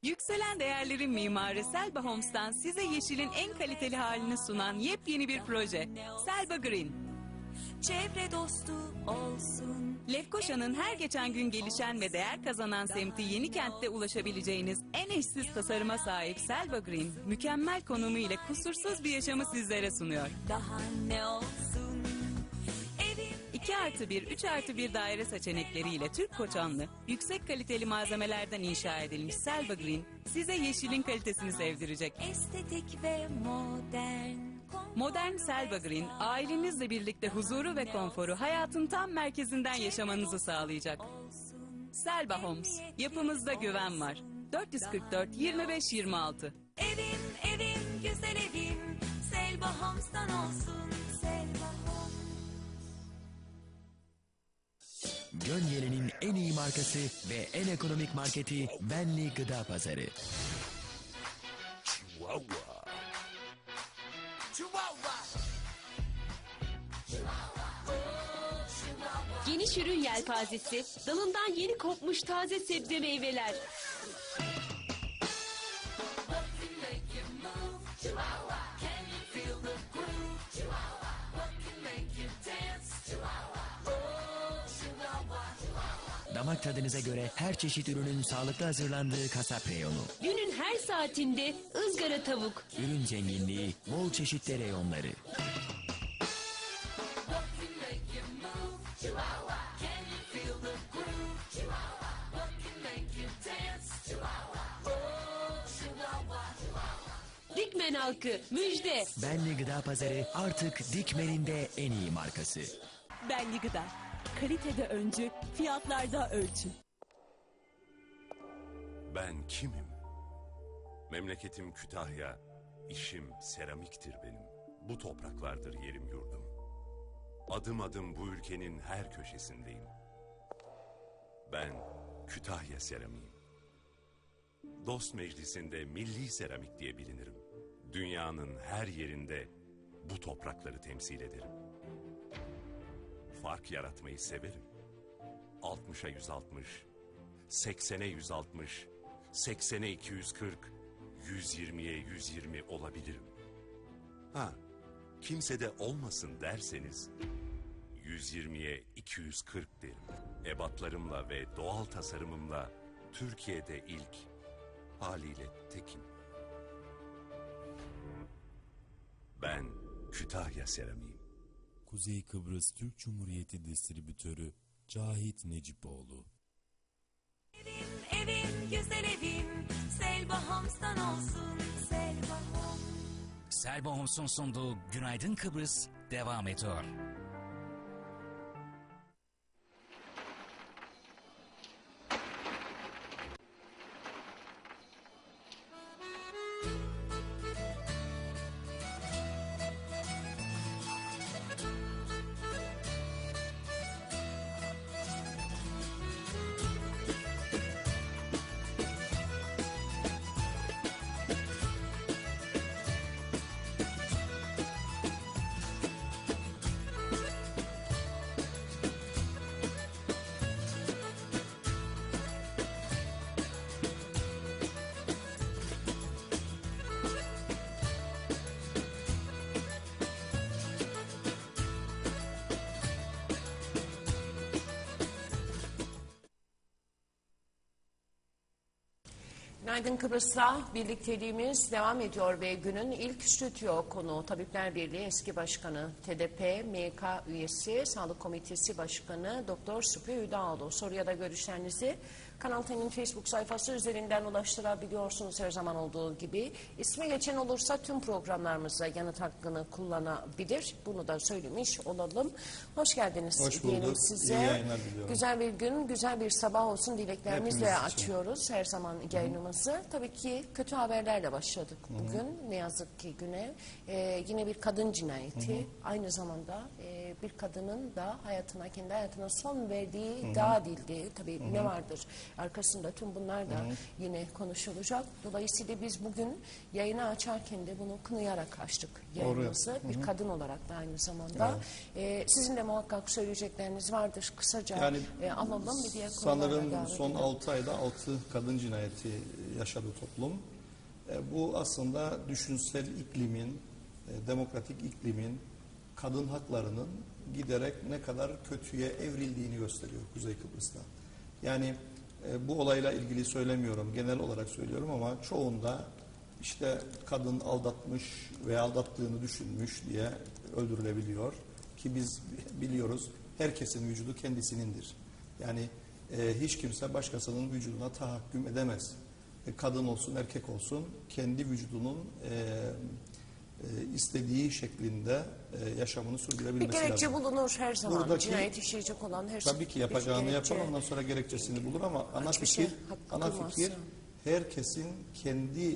Yükselen değerlerin mimarı Selba Homes'tan size yeşilin en kaliteli halini sunan yepyeni bir proje. Selba Green. Çevre dostu olsun. Lefkoşa'nın her geçen gün gelişen ve değer kazanan semti Yenikent'te ulaşabileceğiniz en eşsiz tasarıma sahip Selba Green, mükemmel konumu ile kusursuz bir yaşamı sizlere sunuyor. Daha ne olsun? 2+1, 3+1 daire seçenekleriyle Türk koçanlı, yüksek kaliteli malzemelerden inşa edilmiş Selba Green, size yeşilin kalitesini sevdirecek. Estetik ve modern. Modern Selba Green, ailenizle birlikte huzuru ve konforu hayatın tam merkezinden yaşamanızı sağlayacak. Selba Homes, yapımızda güven var. 444 25 26. Evim, güzel evim. Selba Homes'tan olsun. Selba Homes. Gönyeli'nin en iyi markası ve en ekonomik marketi Benli Gıda Pazarı. Chihuahua. Geniş ürün yelpazesi, dalından yeni kopmuş taze sebze meyveler. Damak tadınıza göre her çeşit ürünün sağlıklı hazırlandığı kasap reyonu. Günün her saatinde ızgara tavuk. Ürün zenginliği, bol çeşitli reyonları. Dikmen halkı müjde. Benli Gıda Pazarı artık Dikmen'in de en iyi markası. Benli Gıda. Kalitede öncü, fiyatlarda ölçü. Ben kimim? Memleketim Kütahya, işim seramiktir benim. Bu topraklardır yerim yurdum. Adım adım bu ülkenin her köşesindeyim. Ben Kütahya seramiğim. Dost meclisinde milli seramik diye bilinirim. Dünyanın her yerinde bu toprakları temsil ederim. Fark yaratmayı severim. 60'a 160, 80'e 160, 80'e 240, 120'ye 120 olabilirim. Ha, kimse de olmasın derseniz 120'ye 240 derim. Ebatlarımla ve doğal tasarımımla Türkiye'de ilk, haliyle tekim. Ben Kütahya seramiğim. Kuzey Kıbrıs Türk Cumhuriyeti Distribütörü Cahit Necipoğlu. Evim, güzel evim. Selba Homes'tan olsun. Selba Homes. Selba Homes'un sunduğu Günaydın Kıbrıs devam ediyor. Günaydın Kıbrıs'ta birlikteliğimiz devam ediyor ve günün ilk stüdyo konuğu Tabipler Birliği eski başkanı, TDP, MYK üyesi, Sağlık Komitesi Başkanı Doktor Sıpı Hüdaoğlu. Soruya da görüşlerinizi Kanal T'nin Facebook sayfası üzerinden ulaştırabiliyorsunuz her zaman olduğu gibi. İsmi geçen olursa tüm programlarımıza yanıt hakkını kullanabilir. Bunu da söylemiş olalım. Hoş geldiniz. Hoş bulduk. Size. İyi yayınlar diliyorum. Güzel bir gün, güzel bir sabah olsun dileklerimizle Hepimiz için. açıyoruz her zaman yayınımızı. Tabii ki kötü haberlerle başladık bugün. Ne yazık ki güne. Yine bir kadın cinayeti. Aynı zamanda bir kadının da hayatına, kendi hayatına son verdiği iddia edildi. Tabii ne vardır arkasında, tüm bunlar da yine konuşulacak. Dolayısıyla biz bugün yayını açarken de bunu kınayarak açtık yayınımızı. Bir kadın olarak da aynı zamanda. Sizin de muhakkak söyleyecekleriniz vardır. Kısaca alalım bir diğer konulara Sanırım devam son edelim. 6 ayda 6 kadın cinayeti yaşadı toplum. Bu aslında düşünsel iklimin, demokratik iklimin, kadın haklarının giderek ne kadar kötüye evrildiğini gösteriyor Kuzey Kıbrıs'ta. Yani bu olayla ilgili söylemiyorum, genel olarak söylüyorum ama çoğunda işte kadın aldatmış veya aldattığını düşünmüş diye öldürülebiliyor. Ki biz biliyoruz herkesin vücudu kendisinindir. Yani hiç kimse başkasının vücuduna tahakküm edemez. Kadın olsun, erkek olsun kendi vücudunun istediği şeklinde yaşamını sürdürebilmesi lazım. Bir gerekçe bulunur her zaman. Buradaki, cinayet işleyecek olan her tabii ki yapacağını gerekçe, yapar, ondan sonra gerekçesini bulur ama ana fikir herkesin kendi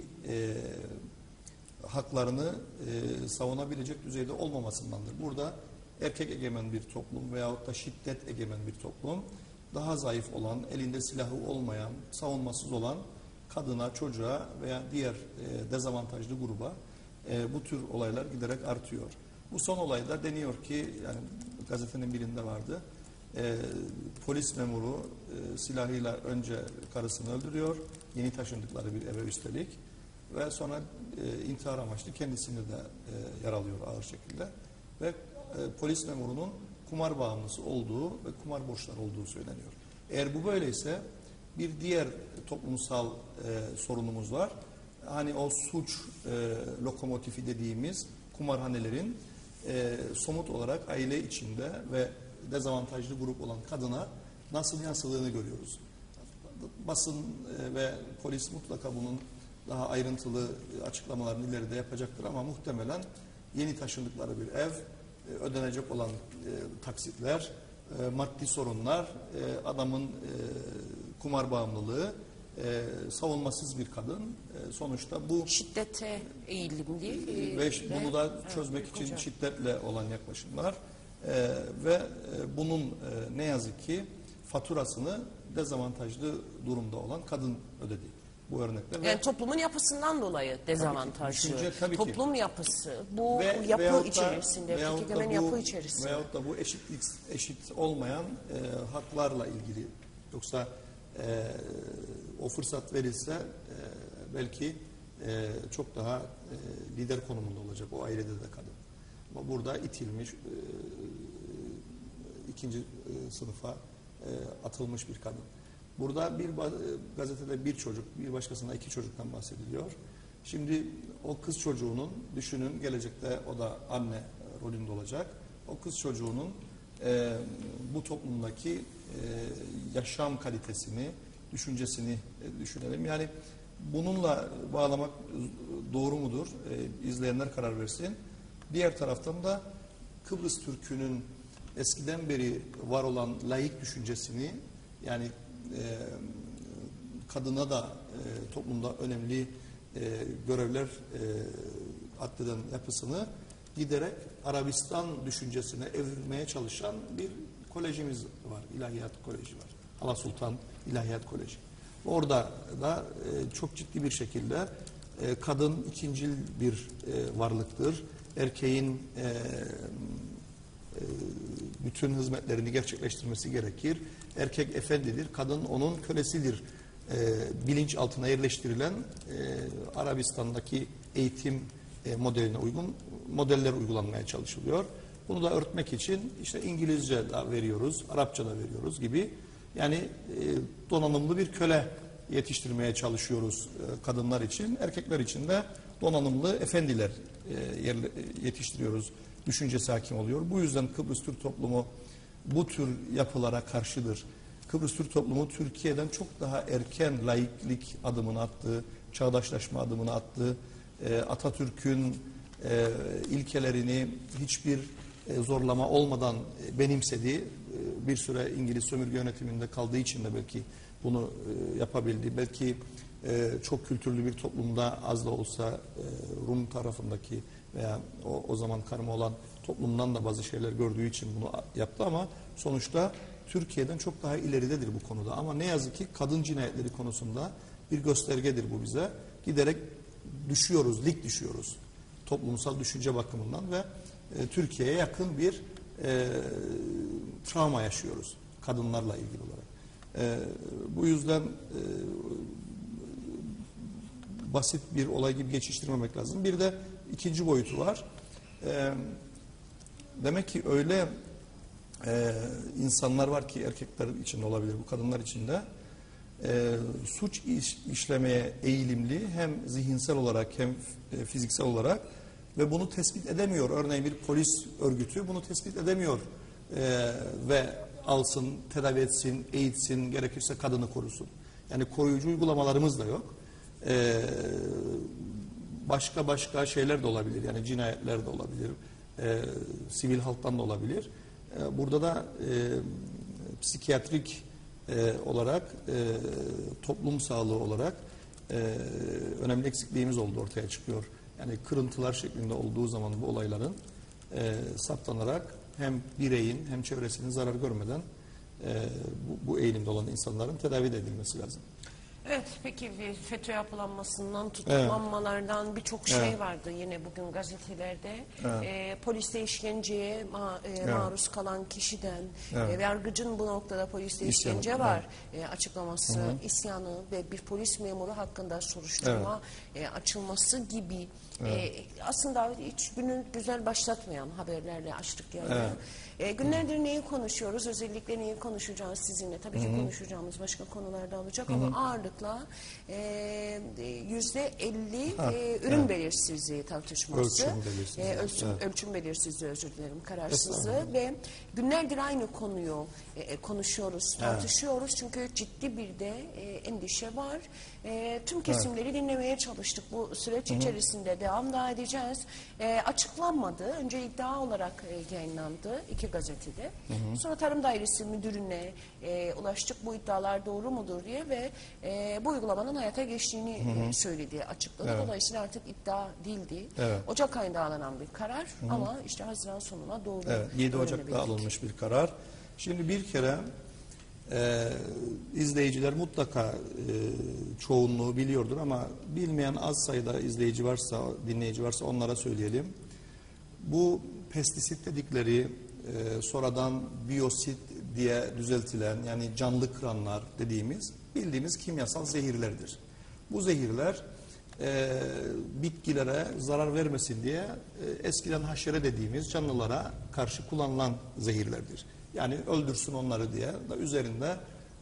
haklarını savunabilecek düzeyde olmamasındandır. Burada erkek egemen bir toplum veyahut da şiddet egemen bir toplum, daha zayıf olan, elinde silahı olmayan, savunmasız olan kadına, çocuğa veya diğer dezavantajlı gruba bu tür olaylar giderek artıyor. Bu son olayda deniyor ki, yani gazetenin birinde vardı, polis memuru silahıyla önce karısını öldürüyor, yeni taşındıkları bir eve üstelik ve sonra intihar amaçlı kendisini de yaralıyor ağır şekilde ve polis memurunun kumar bağımlısı olduğu ve kumar borçları olduğu söyleniyor. Eğer bu böyleyse bir diğer toplumsal sorunumuz var. Hani o suç lokomotifi dediğimiz kumarhanelerin somut olarak aile içinde ve dezavantajlı grup olan kadına nasıl yansıdığını görüyoruz. Basın ve polis mutlaka bunun daha ayrıntılı açıklamalarını ileride yapacaktır ama muhtemelen yeni taşındıkları bir ev, ödenecek olan taksitler, maddi sorunlar, adamın kumar bağımlılığı, savunmasız bir kadın. Sonuçta bu şiddete eğilimli ve bunu da çözmek için şiddetle olan yaklaşımlar ve bunun ne yazık ki faturasını dezavantajlı durumda olan kadın ödedi. Bu örnekte. Yani toplumun yapısından dolayı dezavantajlı. Toplum yapısı, bu yapı içerisinde, egemen yapı içerisinde. Veyahut da bu eşit olmayan haklarla ilgili. Yoksa o fırsat verilse belki çok daha lider konumunda olacak o ailede de kadın. Ama burada itilmiş, ikinci sınıfa atılmış bir kadın. Burada bir gazetede bir çocuk, bir başkasında 2 çocuktan bahsediliyor. Şimdi o kız çocuğunun, düşünün gelecekte o da anne rolünde olacak. O kız çocuğunun bu toplumdaki yaşam kalitesini, düşüncesini düşünelim. Yani bununla bağlamak doğru mudur? İzleyenler karar versin. Diğer taraftan da Kıbrıs Türk'ünün eskiden beri var olan laik düşüncesini, yani kadına da toplumda önemli görevler addeden yapısını giderek Arabistan düşüncesine evrilmeye çalışan bir kolejimiz var. İlahiyat Koleji var. Hala Sultan İlahiyat Koleji. Orada da çok ciddi bir şekilde kadın ikincil bir varlıktır. Erkeğin bütün hizmetlerini gerçekleştirmesi gerekir. Erkek efendidir, kadın onun kölesidir. Bilinç altına yerleştirilen Arabistan'daki eğitim modeline uygun modeller uygulanmaya çalışılıyor. Bunu da örtmek için işte İngilizce de veriyoruz, Arapça da veriyoruz gibi. Yani donanımlı bir köle yetiştirmeye çalışıyoruz kadınlar için. Erkekler için de donanımlı efendiler yetiştiriyoruz. Düşüncesi hakim oluyor. Bu yüzden Kıbrıs Türk toplumu bu tür yapılara karşıdır. Kıbrıs Türk toplumu Türkiye'den çok daha erken laiklik adımını attı, çağdaşlaşma adımını attı. Atatürk'ün ilkelerini hiçbir zorlama olmadan benimsedi. Bir süre İngiliz sömürge yönetiminde kaldığı için de belki bunu yapabildi. Belki çok kültürlü bir toplumda az da olsa Rum tarafındaki veya o zaman karma olan toplumdan da bazı şeyler gördüğü için bunu yaptı ama sonuçta Türkiye'den çok daha ileridedir bu konuda. Ama ne yazık ki kadın cinayetleri konusunda bir göstergedir bu bize. Giderek düşüyoruz, lig düşüyoruz toplumsal düşünce bakımından ve Türkiye'ye yakın bir travma yaşıyoruz kadınlarla ilgili olarak. Bu yüzden basit bir olay gibi geçiştirmemek lazım. Bir de ikinci boyutu var. Demek ki öyle insanlar var ki erkekler için olabilir, bu kadınlar için de suç işlemeye eğilimli hem zihinsel olarak hem fiziksel olarak ve bunu tespit edemiyor. Örneğin bir polis örgütü bunu tespit edemiyor ve alsın, tedavi etsin, eğitsin, gerekirse kadını korusun. Yani koruyucu uygulamalarımız da yok. Başka şeyler de olabilir. Yani cinayetler de olabilir. Sivil halktan da olabilir. Burada da psikiyatrik olarak, toplum sağlığı olarak önemli eksikliğimiz olduğu ortaya çıkıyor. Yani kırıntılar şeklinde olduğu zaman bu olayların saptanarak hem bireyin hem çevresinin zarar görmeden bu eğilimde olan insanların tedavi edilmesi lazım. Evet, peki FETÖ yapılanmasından, tutuklanmalardan birçok şey vardı yine bugün gazetelerde. Poliste işkenceye maruz kalan kişiden, yargıcın bu noktada poliste işkence var açıklaması, isyanı ve bir polis memuru hakkında soruşturma açılması gibi aslında hiç günü güzel başlatmayan haberlerle açtık yani. Günlerdir neyi konuşuyoruz? Özellikle neyi konuşacağız sizinle? Tabii ki konuşacağımız başka konularda olacak ama ağırlıkla %50 ürün belirsizliği tartışması. Ölçüm belirsizliği, özür dilerim, kararsızlığı ve günlerdir aynı konuyu konuşuyoruz, tartışıyoruz. Çünkü ciddi bir de endişe var. Tüm kesimleri dinlemeye çalıştık. Bu süreç içerisinde devam da edeceğiz. Açıklanmadı. Önce iddia olarak yayınlandı iki gazetede. Sonra Tarım Dairesi Müdürü'ne ulaştık. Bu iddialar doğru mudur diye ve bu uygulamanın hayata geçtiğini söyledi, açıkladı. Dolayısıyla artık iddia değildi. Ocak ayında alınan bir karar ama işte Haziran sonuna doğru 7 Ocak'ta alınmış bir karar. Şimdi bir kere izleyiciler mutlaka çoğunluğu biliyordur ama bilmeyen az sayıda izleyici varsa, dinleyici varsa onlara söyleyelim. Bu pestisit dedikleri sonradan biyosit diye düzeltilen yani canlı kıranlar dediğimiz bildiğimiz kimyasal zehirlerdir. Bu zehirler bitkilere zarar vermesin diye eskiden haşere dediğimiz canlılara karşı kullanılan zehirlerdir. Yani öldürsün onları diye da üzerinde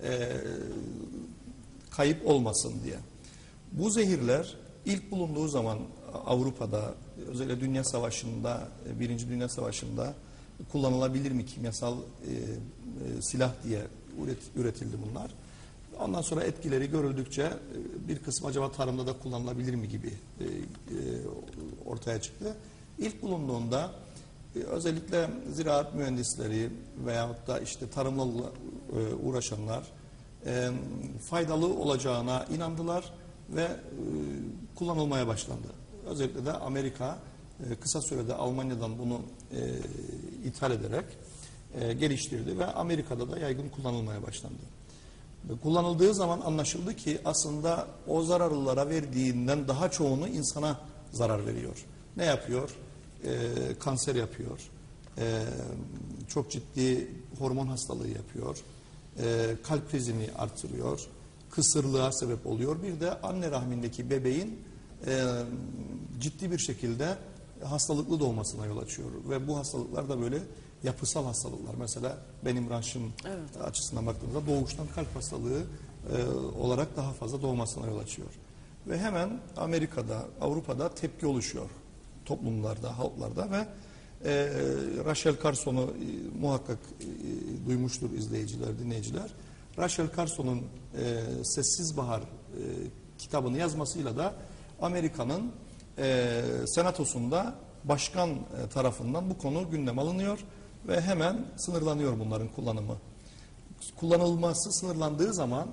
kayıp olmasın diye. Bu zehirler ilk bulunduğu zaman Avrupa'da özellikle Dünya Savaşı'nda, Birinci Dünya Savaşı'nda kullanılabilir mi kimyasal silah diye üretildi bunlar. Ondan sonra etkileri görüldükçe bir kısmı acaba tarımda da kullanılabilir mi gibi ortaya çıktı. İlk bulunduğunda özellikle ziraat mühendisleri veyahut da işte tarımla uğraşanlar faydalı olacağına inandılar ve kullanılmaya başlandı. Özellikle de Amerika kısa sürede Almanya'dan bunu ithal ederek geliştirdi ve Amerika'da da yaygın kullanılmaya başlandı. Kullanıldığı zaman anlaşıldı ki aslında o zararlılara verdiğinden daha çoğunu insana zarar veriyor. Ne yapıyor? Kanser yapıyor. Çok ciddi hormon hastalığı yapıyor. Kalp krizini artırıyor. Kısırlığa sebep oluyor. Bir de anne rahmindeki bebeğin ciddi bir şekilde hastalıklı doğmasına yol açıyor. Ve bu hastalıklar da böyle yapısal hastalıklar. Mesela benim branşım açısından baktığımızda doğuştan kalp hastalığı olarak daha fazla doğmasına yol açıyor. Ve hemen Amerika'da, Avrupa'da tepki oluşuyor. Toplumlarda, halklarda ve Rachel Carson'u muhakkak duymuştur izleyiciler, dinleyiciler. Rachel Carson'un Sessiz Bahar kitabını yazmasıyla da Amerika'nın senatosunda başkan tarafından bu konu gündeme alınıyor ve hemen sınırlanıyor bunların kullanımı. Kullanılması sınırlandığı zaman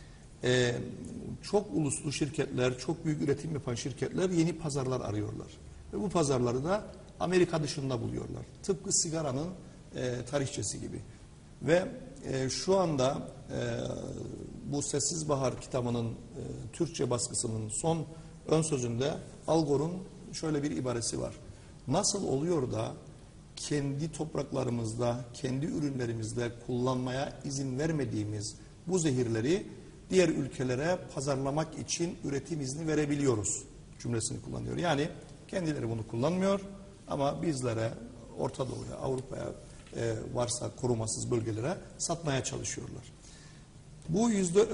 çok uluslu şirketler, çok büyük üretim yapan şirketler yeni pazarlar arıyorlar. Ve bu pazarları da Amerika dışında buluyorlar. Tıpkı sigaranın tarihçesi gibi. Ve şu anda bu Sessiz Bahar kitabının Türkçe baskısının son ön sözünde Al Gore'un şöyle bir ibaresi var. Nasıl oluyor da kendi topraklarımızda, kendi ürünlerimizde kullanmaya izin vermediğimiz bu zehirleri diğer ülkelere pazarlamak için üretim izni verebiliyoruz cümlesini kullanıyor. Yani kendileri bunu kullanmıyor ama bizlere, Orta Doğu'ya, Avrupa'ya varsa korumasız bölgelere satmaya çalışıyorlar. Bu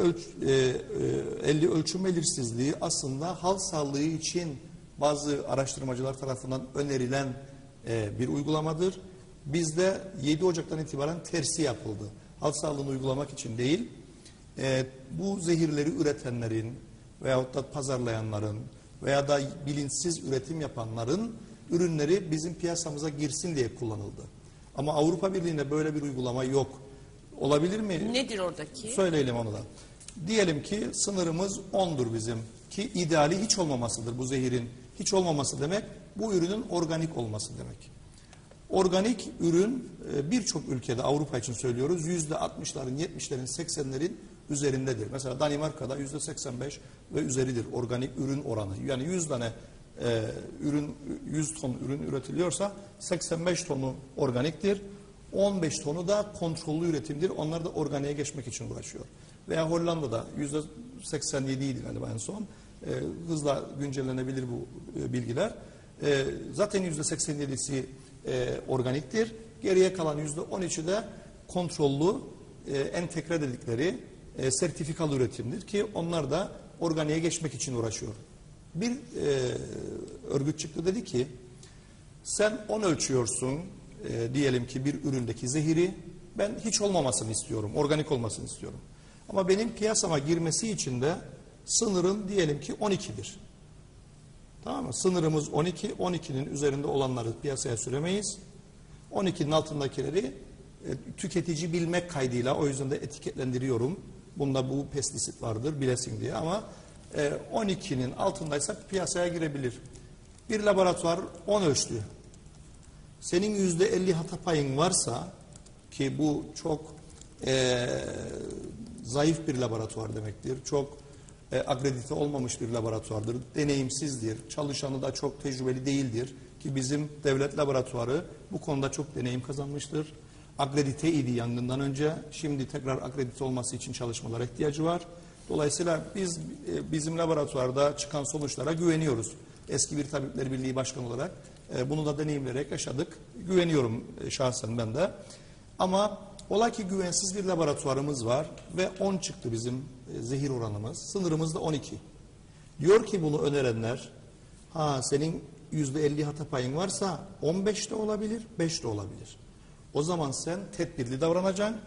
%50 ölçüm belirsizliği aslında halk sağlığı için bazı araştırmacılar tarafından önerilen bir uygulamadır. Bizde 7 Ocak'tan itibaren tersi yapıldı. Halk sağlığını uygulamak için değil, bu zehirleri üretenlerin veyahut da pazarlayanların veya da bilinçsiz üretim yapanların ürünleri bizim piyasamıza girsin diye kullanıldı. Ama Avrupa Birliği'nde böyle bir uygulama yok. Olabilir mi? Nedir oradaki? Söyleyelim onu da. Diyelim ki sınırımız 10'dur bizim. Ki ideali hiç olmamasıdır bu zehirin. Hiç olmaması demek bu ürünün organik olması demek. Organik ürün birçok ülkede Avrupa için söylüyoruz %60'ların, 70'lerin, 80'lerin üzerindedir. Mesela Danimarka'da %85 ve üzeridir organik ürün oranı. Yani 100 tane ürün, 100 ton ürün üretiliyorsa 85 tonu organiktir. 15 tonu da kontrollü üretimdir. Onlar da organiğe geçmek için uğraşıyor. Veya Hollanda'da %87 idi galiba en son. Hızla güncellenebilir bu bilgiler. Zaten %87'si organiktir. Geriye kalan %13'ü de kontrollü entegre dedikleri sertifikalı üretimdir ki onlar da organiğe geçmek için uğraşıyor. Bir örgüt çıktı dedi ki sen 10 ölçüyorsun diyelim ki bir üründeki zehiri ben hiç olmamasını istiyorum, organik olmasını istiyorum. Ama benim piyasama girmesi için de sınırım diyelim ki 12'dir. Tamam mı? Sınırımız 12, 12'nin üzerinde olanları piyasaya süremeyiz. 12'nin altındakileri tüketici bilmek kaydıyla o yüzden de etiketlendiriyorum. Bunda bu pestisit vardır bilesin diye ama 12'nin altındaysa piyasaya girebilir. Bir laboratuvar 10 ölçtü. Senin %50 hata payın varsa ki bu çok zayıf bir laboratuvar demektir. Çok akredite olmamış bir laboratuvardır. Deneyimsizdir. Çalışanı da çok tecrübeli değildir. Ki bizim devlet laboratuvarı bu konuda çok deneyim kazanmıştır. Akredite idi yangından önce. Şimdi tekrar akredite olması için çalışmalara ihtiyacı var. Dolayısıyla biz bizim laboratuvarda çıkan sonuçlara güveniyoruz. Eski bir Tabipler Birliği Başkanı olarak bunu da deneyimleyerek yaşadık. Güveniyorum şahsen ben de. Ama ola ki güvensiz bir laboratuvarımız var ve 10 çıktı bizim zehir oranımız. Sınırımız da 12. Diyor ki bunu önerenler, senin %50 hata payın varsa 15 de olabilir, 5 de olabilir. O zaman sen tedbirli davranacaksın,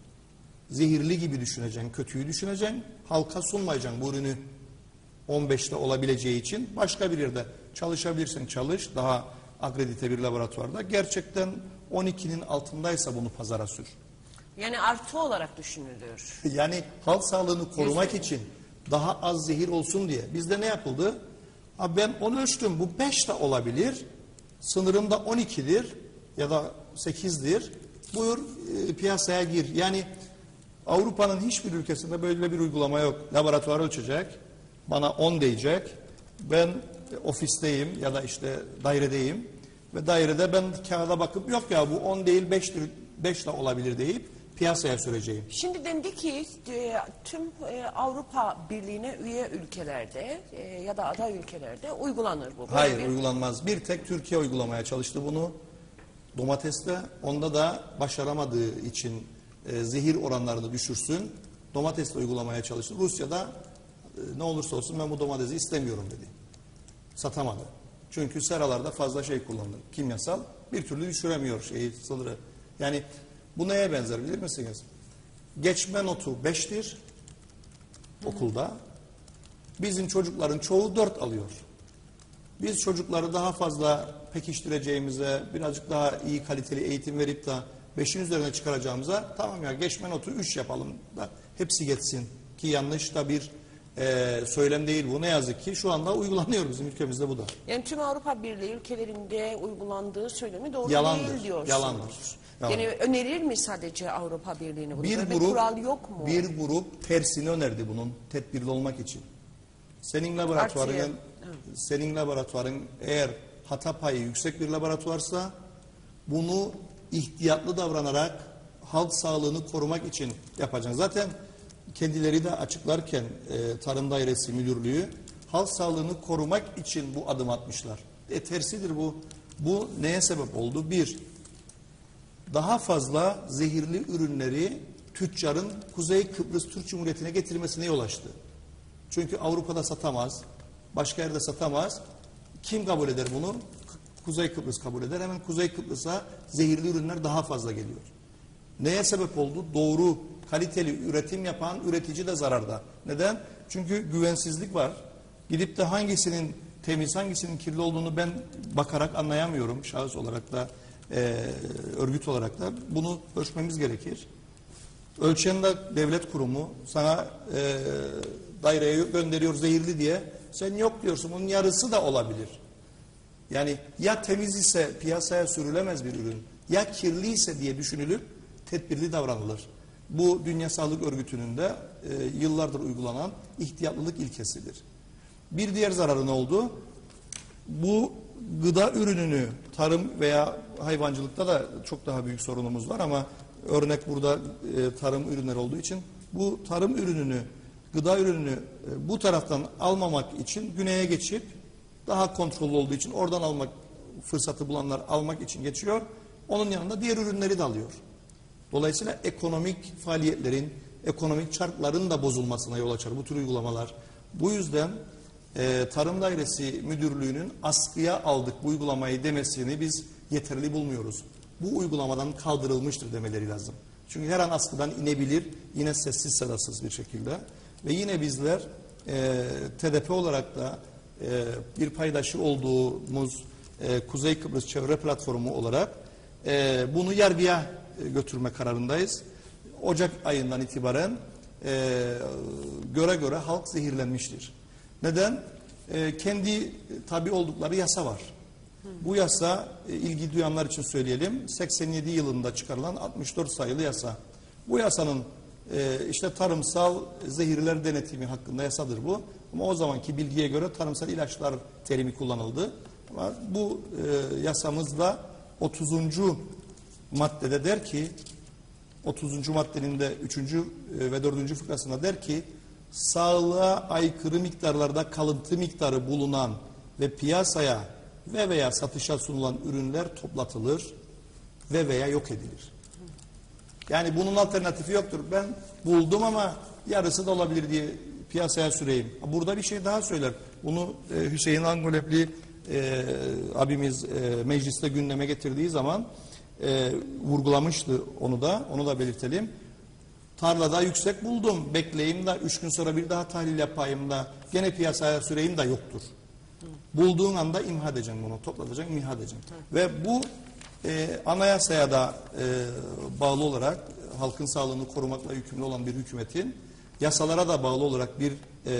zehirli gibi düşüneceksin, kötüyü düşüneceksin, halka sunmayacaksın bu ürünü 15'te olabileceği için. Başka bir yerde çalışabilirsen çalış, daha akredite bir laboratuvarda. Gerçekten 12'nin altındaysa bunu pazara sür. Yani artı olarak düşünülüyor. Yani halk sağlığını korumak için daha az zehir olsun diye. Bizde ne yapıldı? Ben 10 ölçtüm, bu 5 de olabilir. Sınırım da 12'dir ya da 8'dir. Buyur piyasaya gir. Yani Avrupa'nın hiçbir ülkesinde böyle bir uygulama yok. Laboratuvar ölçecek, bana 10 diyecek. Ben ofisteyim ya da işte dairedeyim ve dairede ben kağıda bakıp yok ya bu 10 değil 5 de olabilir deyip piyasaya süreceğim. Şimdi dendi ki tüm Avrupa Birliği'ne üye ülkelerde ya da aday ülkelerde uygulanır bu. Hayır uygulanmaz. Bir tek Türkiye uygulamaya çalıştı bunu. Domateste onda da başaramadığı için zehir oranlarını düşürsün. Domatesle uygulamaya çalıştı. Rusya'da ne olursa olsun ben bu domatesi istemiyorum dedi. Satamadı. Çünkü seralarda fazla şey kullanılır. Kimyasal bir türlü düşüremiyor sınırı. Yani bu neye benzer bilir misiniz? Geçme notu 5'tir okulda. Bizim çocukların çoğu 4 alıyor. Biz çocukları daha fazla pekiştireceğimize, birazcık daha iyi kaliteli eğitim verip de 5'in üzerine çıkaracağımıza tamam ya geçme notu 3 yapalım da hepsi geçsin. Ki yanlış da bir söylem değil bu. Ne yazık ki şu anda uygulanıyor bizim ülkemizde bu da. Yani tüm Avrupa Birliği ülkelerinde uygulandığı söylemi doğru Yalandır, değil diyorsunuz. yalandır. Yani önerir mi sadece Avrupa Birliği'ni bunu? Bir Böyle grup, kural yok mu? Bir grup tersini önerdi bunun tedbirli olmak için. Senin laboratuvarın eğer hata payı yüksek bir laboratuvarsa bunu ihtiyatlı davranarak halk sağlığını korumak için yapacaksın. Zaten kendileri de açıklarken Tarım Dairesi Müdürlüğü halk sağlığını korumak için bu adım atmışlar. Tersidir bu. Bu neye sebep oldu? Bir, daha fazla zehirli ürünleri tüccarın Kuzey Kıbrıs Türk Cumhuriyeti'ne getirmesine yol açtı. Çünkü Avrupa'da satamaz, başka yerde satamaz. Kim kabul eder bunu? Kuzey Kıbrıs kabul eder. Hemen Kuzey Kıbrıs'a zehirli ürünler daha fazla geliyor. Neye sebep oldu? Doğru, kaliteli üretim yapan üretici de zararda. Neden? Çünkü güvensizlik var. Gidip de hangisinin temiz, hangisinin kirli olduğunu ben bakarak anlayamıyorum. Şahıs olarak da, örgüt olarak da bunu ölçmemiz gerekir. Ölçen de devlet kurumu sana daireye gönderiyor zehirli diye. Sen yok diyorsun. Bunun yarısı da olabilir. Yani ya temiz ise piyasaya sürülemez bir ürün, ya kirli ise diye düşünülüp tedbirli davranılır. Bu Dünya Sağlık Örgütü'nün de yıllardır uygulanan ihtiyatlılık ilkesidir. Bir diğer zararı ne oldu? Bu gıda ürününü tarım veya hayvancılıkta da çok daha büyük sorunumuz var ama örnek burada tarım ürünleri olduğu için bu tarım ürününü, gıda ürününü bu taraftan almamak için güneye geçip daha kontrollü olduğu için oradan almak fırsatı bulanlar almak için geçiyor. Onun yanında diğer ürünleri de alıyor. Dolayısıyla ekonomik faaliyetlerin, ekonomik çarkların da bozulmasına yol açar bu tür uygulamalar. Bu yüzden Tarım Dairesi Müdürlüğü'nün askıya aldık bu uygulamayı demesini biz yeterli bulmuyoruz. Bu uygulamadan kaldırılmıştır demeleri lazım. Çünkü her an askıdan inebilir, yine sessiz sedasız bir şekilde. Ve yine bizler TDP olarak da bir paydaşı olduğumuz Kuzey Kıbrıs Çevre Platformu olarak bunu yargıya götürme kararındayız. Ocak ayından itibaren göre halk zehirlenmiştir. Neden? Kendi tabi oldukları yasa var. Bu yasa ilgi duyanlar için söyleyelim 87 yılında çıkarılan 64 sayılı yasa. Bu yasanın işte tarımsal zehirler denetimi hakkında yasadır bu. Ama o zamanki bilgiye göre tarımsal ilaçlar terimi kullanıldı. Ama bu yasamızda 30. maddede der ki 30. maddenin de 3. ve 4. fıkrasında der ki sağlığa aykırı miktarlarda kalıntı miktarı bulunan ve piyasaya ve veya satışa sunulan ürünler toplatılır ve veya yok edilir. Yani bunun alternatifi yoktur. Ben buldum ama yarısı da olabilir diye piyasaya süreyim. Burada bir şey daha söyler. Bunu Hüseyin Angolepli abimiz mecliste gündeme getirdiği zaman vurgulamıştı onu da belirtelim. Tarlada yüksek buldum, bekleyeyim de 3 gün sonra bir daha tahlil yapayım da gene piyasaya süreyim de yoktur. Bulduğun anda imha edeceksin bunu, toplatacaksın, imha edeceksin. Ve bu anayasaya da bağlı olarak halkın sağlığını korumakla yükümlü olan bir hükümetin yasalara da bağlı olarak bir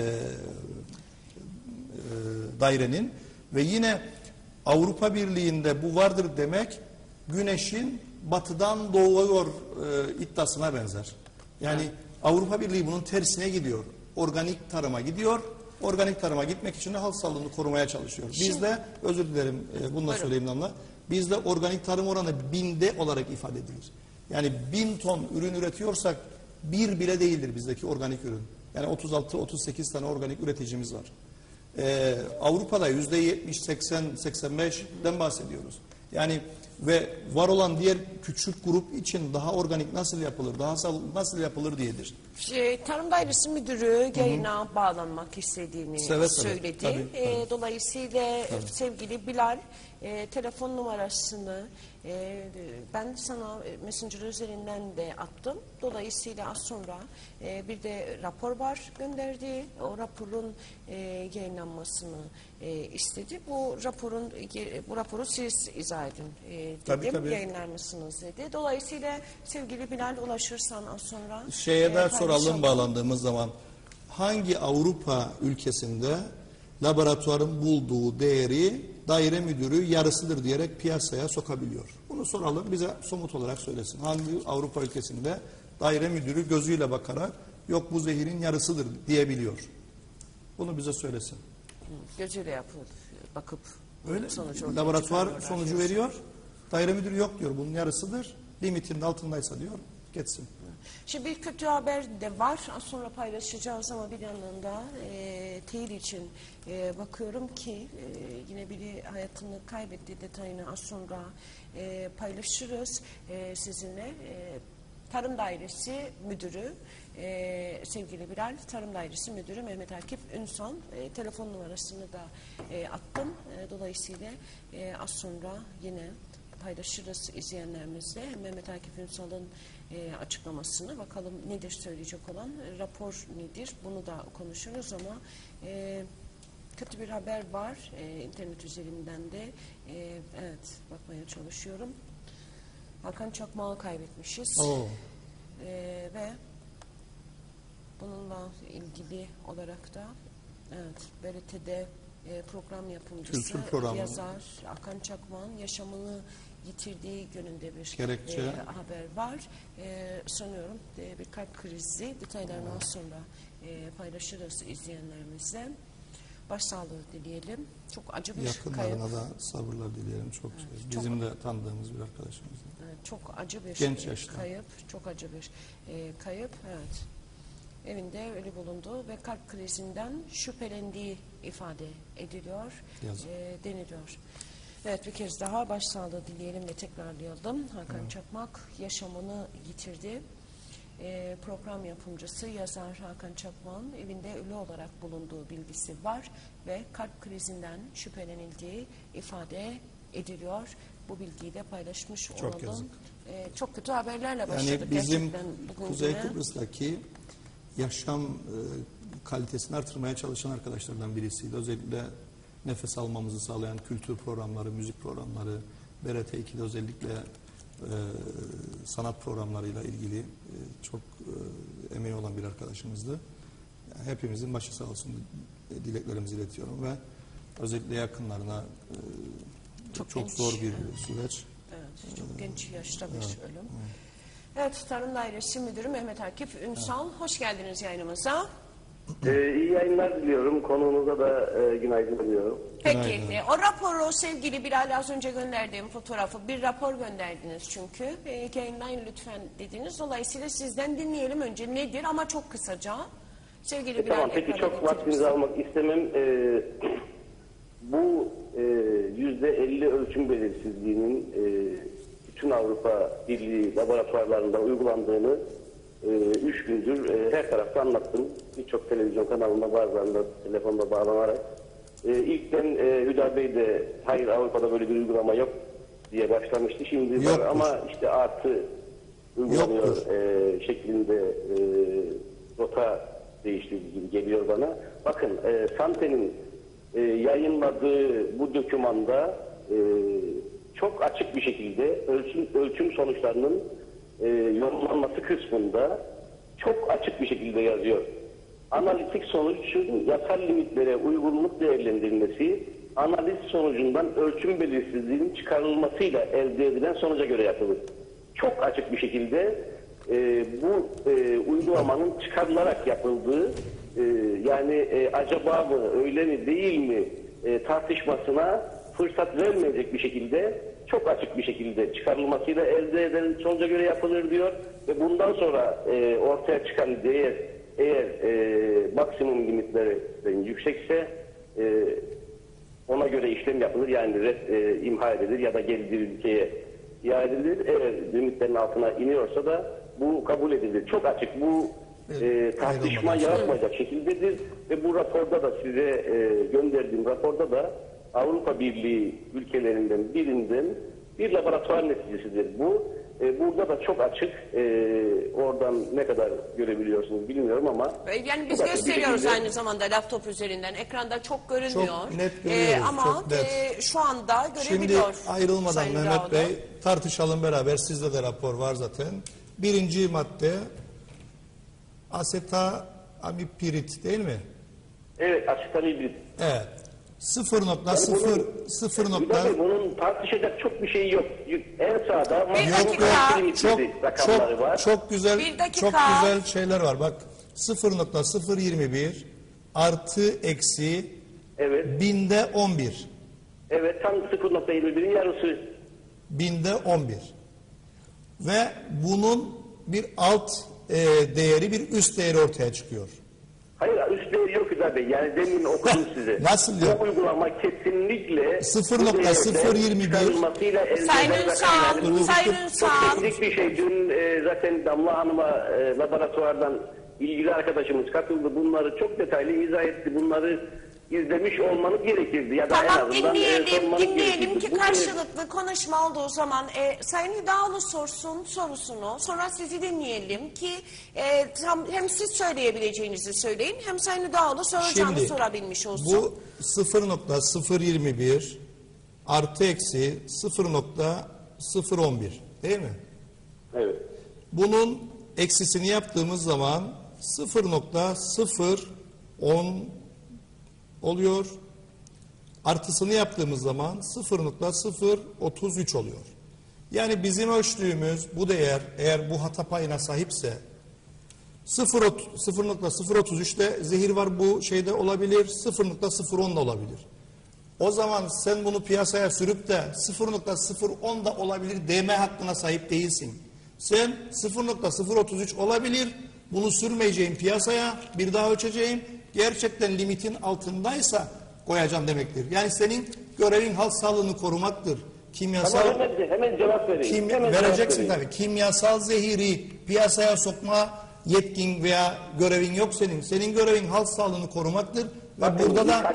dairenin ve yine Avrupa Birliği'nde bu vardır demek güneşin batıdan doğuyor iddiasına benzer. Yani Avrupa Birliği bunun tersine gidiyor. Organik tarıma gidiyor. Organik tarıma gitmek için de halk sağlığını korumaya çalışıyor. Biz de özür dilerim bunu da söyleyeyim Damla. Bizde organik tarım oranı 1000'de olarak ifade edilir. Yani 1000 ton ürün üretiyorsak bir bile değildir bizdeki organik ürün. Yani 36-38 tane organik üreticimiz var. Avrupa'da %70, 80, 85'den bahsediyoruz. Yani ve var olan diğer küçük grup için daha organik nasıl yapılır, daha sağlıklı nasıl yapılır diyedir. Tarım Dairesi Müdürü yayına bağlanmak istediğini söyledi. Tabii. Dolayısıyla sevgili Bilal telefon numarasını ben sana Messenger üzerinden de attım. Dolayısıyla az sonra bir de rapor var gönderdi. O raporun yayınlanmasını istedi. Bu raporu siz izah edin dedim. Tabii. Yayınlar mısınız dedi. Dolayısıyla sevgili Bilal ulaşırsan az sonra Şeye de soralım bağlandığımız zaman hangi Avrupa ülkesinde laboratuvarın bulduğu değeri daire müdürü yarısıdır diyerek piyasaya sokabiliyor? Bunu soralım, bize somut olarak söylesin. Hangi Avrupa ülkesinde daire müdürü gözüyle bakarak yok bu zehirin yarısıdır diyebiliyor? Bunu bize söylesin. Gözüyle yapıp bakıp öyle sonucu laboratuvar sonucu veriyor. Daire müdürü yok diyor, bunun yarısıdır. Limitinin altındaysa diyor, geçsin. Şimdi bir kötü haber de var. Az sonra paylaşacağız ama bir yandan da teyit için bakıyorum ki yine biri hayatını kaybetti, detayını az sonra paylaşırız sizinle. Tarım Dairesi Müdürü sevgili Bilal, Tarım Dairesi Müdürü Mehmet Akif Ünsal, telefon numarasını da attım. Dolayısıyla az sonra yine paylaşırız izleyenlerimizle Mehmet Akif Ünsal'ın açıklamasını. Bakalım nedir söyleyecek olan, rapor nedir, bunu da konuşuruz ama kötü bir haber var internet üzerinden de. Evet, bakmaya çalışıyorum. Hakan Çakmak'ı kaybetmişiz. Ve bununla ilgili olarak da evet, BRT'de program yapımcısı, yazar Hakan Çakmak'ın yaşamını yitirdiği yönünde bir haber var. Sanıyorum bir kalp krizi, detaylarını az sonra paylaşırız izleyenlerimizle. Başsağlığı dileyelim. Çok acı bir yakınlarına da sabırlar dileyelim. Çok bizim de tanıdığımız bir arkadaşımız. Çok acı bir genç yaşta kayıp. Çok acı bir kayıp. Evet. Evinde ölü bulundu ve kalp krizinden şüphelendiği ifade ediliyor, deniliyor. Evet, bir kez daha başsağlığı dileyelim ve tekrarlayalım. Hakan Çakmak yaşamını yitirdi. Program yapımcısı, yazar Hakan Çakmak'ın evinde ölü olarak bulunduğu bilgisi var ve kalp krizinden şüphelenildiği ifade ediliyor. Bu bilgiyi de paylaşmış olalım. Çok kötü haberlerle başladık. Yani bizim Kuzey Kıbrıs'taki yaşam kalitesini artırmaya çalışan arkadaşlardan birisiydi. Özellikle nefes almamızı sağlayan kültür programları, müzik programları, BRT 2'de özellikle sanat programlarıyla ilgili çok emeği olan bir arkadaşımızdı. Yani hepimizin başı sağ olsun dileklerimizi iletiyorum ve özellikle yakınlarına çok zor bir süreç. Evet, çok genç yaşta bir ölüm. Evet, Tarım Dairesi Müdürü Mehmet Akif Ünsal, hoş geldiniz yayınımıza. İyi yayınlar diliyorum. Konuğunuza da günaydın diliyorum. Peki, o raporu sevgili Bilal az önce gönderdiğim fotoğrafı, bir rapor gönderdiniz çünkü. Yayınlayın lütfen dediniz. Dolayısıyla sizden dinleyelim önce nedir ama çok kısaca. Sevgili Bilal. Tamam, peki çok vaktinizi almak istemem. Bu %50 ölçüm belirsizliğinin bütün Avrupa Birliği laboratuvarlarında uygulandığını 3 gündür her tarafta anlattım. Birçok televizyon kanalında, bazılarında telefonda bağlanarak. İlkten Hüda Bey de hayır Avrupa'da böyle bir uygulama yok diye başlamıştı. Şimdi var ama işte artı uygulanıyor şeklinde rota değiştirdiği gibi geliyor bana. Bakın Sante'nin yayınladığı bu dokümanda çok açık bir şekilde ölçüm sonuçlarının yorumlanması kısmında çok açık bir şekilde yazıyor. Analitik sonucun yasal limitlere uygunluk değerlendirilmesi, analiz sonucundan ölçüm belirsizliğinin çıkarılmasıyla elde edilen sonuca göre yapılır. Çok açık bir şekilde bu uygulamanın çıkarılarak yapıldığı, yani acaba mı, öyle mi, değil mi tartışmasına fırsat vermeyecek bir şekilde, çok açık bir şekilde çıkarılmasıyla elde edilen sonuca göre yapılır diyor ve bundan sonra ortaya çıkan değer eğer maksimum limitlerin yüksekse ona göre işlem yapılır, yani imha edilir ya da geri bir ülkeye iade edilir. Eğer limitlerin altına iniyorsa da bu kabul edilir. Çok açık, bu tartışma yaratmayacak şekildedir ve bu raporda da size gönderdiğim raporda da Avrupa Birliği ülkelerinden birinden bir laboratuvar neticesidir bu. Burada da çok açık, oradan ne kadar görebiliyorsunuz bilmiyorum ama... Yani biz gösteriyoruz aynı zamanda laptop üzerinden, ekranda çok görünmüyor. Çok net görüyoruz, ama çok net. Şu anda görebiliyor. Şimdi ayrılmadan Sayın Mehmet Dağlı Bey tartışalım beraber, sizde de rapor var zaten. Birinci madde amipirit değil mi? Evet, asitan hibrit. Evet. 0.0 bunun tartışacak çok bir şey yok. En sağda rakamları var. Çok güzel şeyler var. Bak 0.021 artı eksi binde 11. Evet, tam 0.21'in yarısı. Binde 11. Ve bunun bir alt değeri, bir üst değeri ortaya çıkıyor. Hayır, üst değeri yok Hüda Bey. Yani demin okudum size. Nasıl yok? Bu uygulama kesinlikle 0.021 Sayın Ünsal. Teknik bir şey. Dün zaten Damla Hanım'a laboratuvardan ilgili arkadaşımız katıldı. Bunları çok detaylı izah etti. Bunları izlemiş olmanız gerekirdi. Ya da tamam, en azından dinleyelim ki karşılıklı konuşma olduğu zaman Sayın Hüdaoğlu sorsun sorusunu, sonra sizi dinleyelim ki hem siz söyleyebileceğinizi söyleyin, hem Sayın Hüdaoğlu soracağını sorabilmiş olsun. Bu 0.021 artı eksi 0.011 değil mi? Evet. Bunun eksisini yaptığımız zaman 0.010 oluyor. Artısını yaptığımız zaman 0.033 oluyor. Yani bizim ölçtüğümüz bu değer, eğer bu hata payına sahipse 0.033'te zehir var, bu şeyde olabilir, 0.010 da olabilir. O zaman sen bunu piyasaya sürüp de 0.010 da olabilir deme hakkına sahip değilsin. Sen 0.033 olabilir, bunu sürmeyeceğim piyasaya, bir daha ölçeceğim, gerçekten limitin altındaysa koyacağım demektir. Yani senin görevin halk sağlığını korumaktır. Kimyasal hemen cevap vereyim. Vereceksin tabii. Kimyasal zehiri piyasaya sokma yetkin veya görevin yok senin. Senin görevin halk sağlığını korumaktır. Ve burada da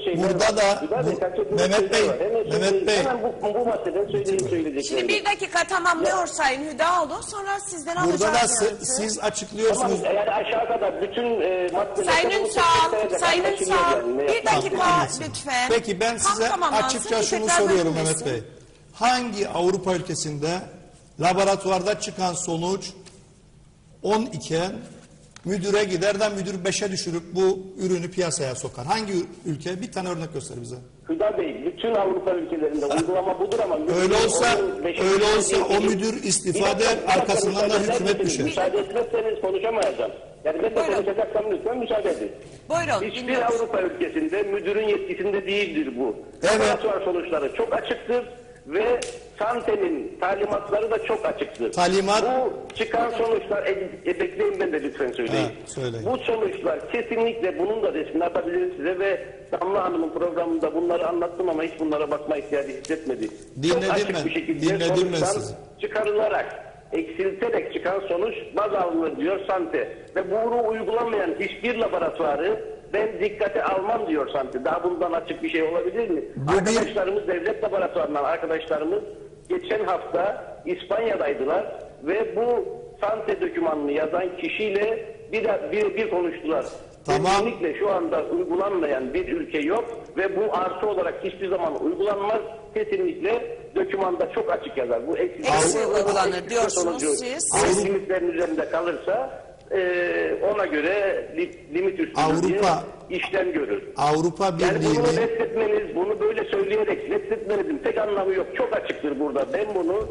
Mehmet Bey hemen bu maddeden söyleyeceklerim. Şimdi bir dakika tamamlıyor Sayın Hüdaoğlu, sonra sizden alacağız. Burada da siz açıklıyorsunuz. Tamam, yani aşağı kadar bütün maddeler... Sayın Ünsal, bir dakika lütfen. Peki ben size açıkça şunu soruyorum Mehmet Bey. Hangi Avrupa ülkesinde laboratuvarda çıkan sonuç 10 iken müdüre gider de müdür 5'e düşürüp bu ürünü piyasaya sokar? Hangi ülke? Bir tane örnek göster bize. Hüda Bey, bütün Avrupa ülkelerinde uygulama budur ama... Öyle olsa o müdür istifa eder, arkasından da hükümet düşer. Müsaade etmezseniz konuşamayacağım. Yani ben de konuşacaksam lütfen müsaade edin. Buyurun. Hiçbir Avrupa ülkesinde müdürün yetkisinde değildir bu. Laboratuvar sonuçları çok açıktır ve Sante'nin talimatları da çok açıktır. Bu çıkan sonuçlar, bekleyin ben de lütfen söyleyeyim. Bu sonuçlar kesinlikle, bunun da resmini atabilirim size ve Damla Hanım'ın programında bunları anlattım ama hiç bunlara bakma ihtiyacı hissetmedi. Çok açık bir şekilde sonuçtan çıkarılarak, eksilterek çıkan sonuç baz alınır diyor Sante. Ve bunu uygulamayan hiçbir laboratuvarı ben dikkate almam diyor Sante. Daha bundan açık bir şey olabilir mi? Arkadaşlarımız, devlet laboratuvarından arkadaşlarımız geçen hafta İspanya'daydılar ve bu Sante dokümanını yazan kişiyle bir konuştular. Kesinlikle şu anda uygulanmayan bir ülke yok ve bu artı olarak hiçbir zaman uygulanmaz. Kesinlikle dokümanda çok açık yazar. Bu eksi uygulanır diyorsunuz siz. Limitlerin üzerinde kalırsa ona göre limit üstünde işlem görür. Avrupa Birliği'nin... Yani bunu reddetmeniz, bunu böyle söyleyerek reddetmenizin tek anlamı yok. Çok açıktır burada. Ben bunu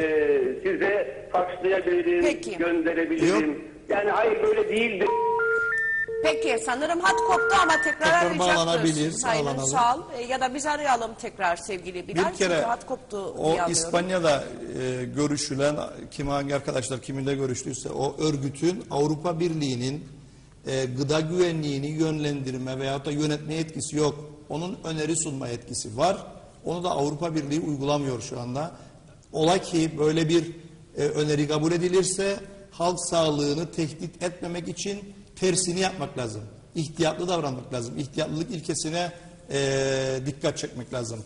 size fakslayabilirim, gönderebilirim. Yok. Yani hayır böyle değildir. Peki sanırım hat koptu ama tekrar arayacaktır Sayın Ünsal. Ya da biz arayalım tekrar sevgili Bilal. Bir kere hat koptu o İspanya'da görüşülen hangi arkadaşlar kiminle görüştüyse o örgütün Avrupa Birliği'nin gıda güvenliğini yönlendirme veyahut da yönetme yetkisi yok. Onun öneri sunma yetkisi var. Onu da Avrupa Birliği uygulamıyor şu anda. Ola ki böyle bir öneri kabul edilirse halk sağlığını tehdit etmemek için tersini yapmak lazım. İhtiyatlı davranmak lazım. İhtiyatlılık ilkesine dikkat çekmek lazım.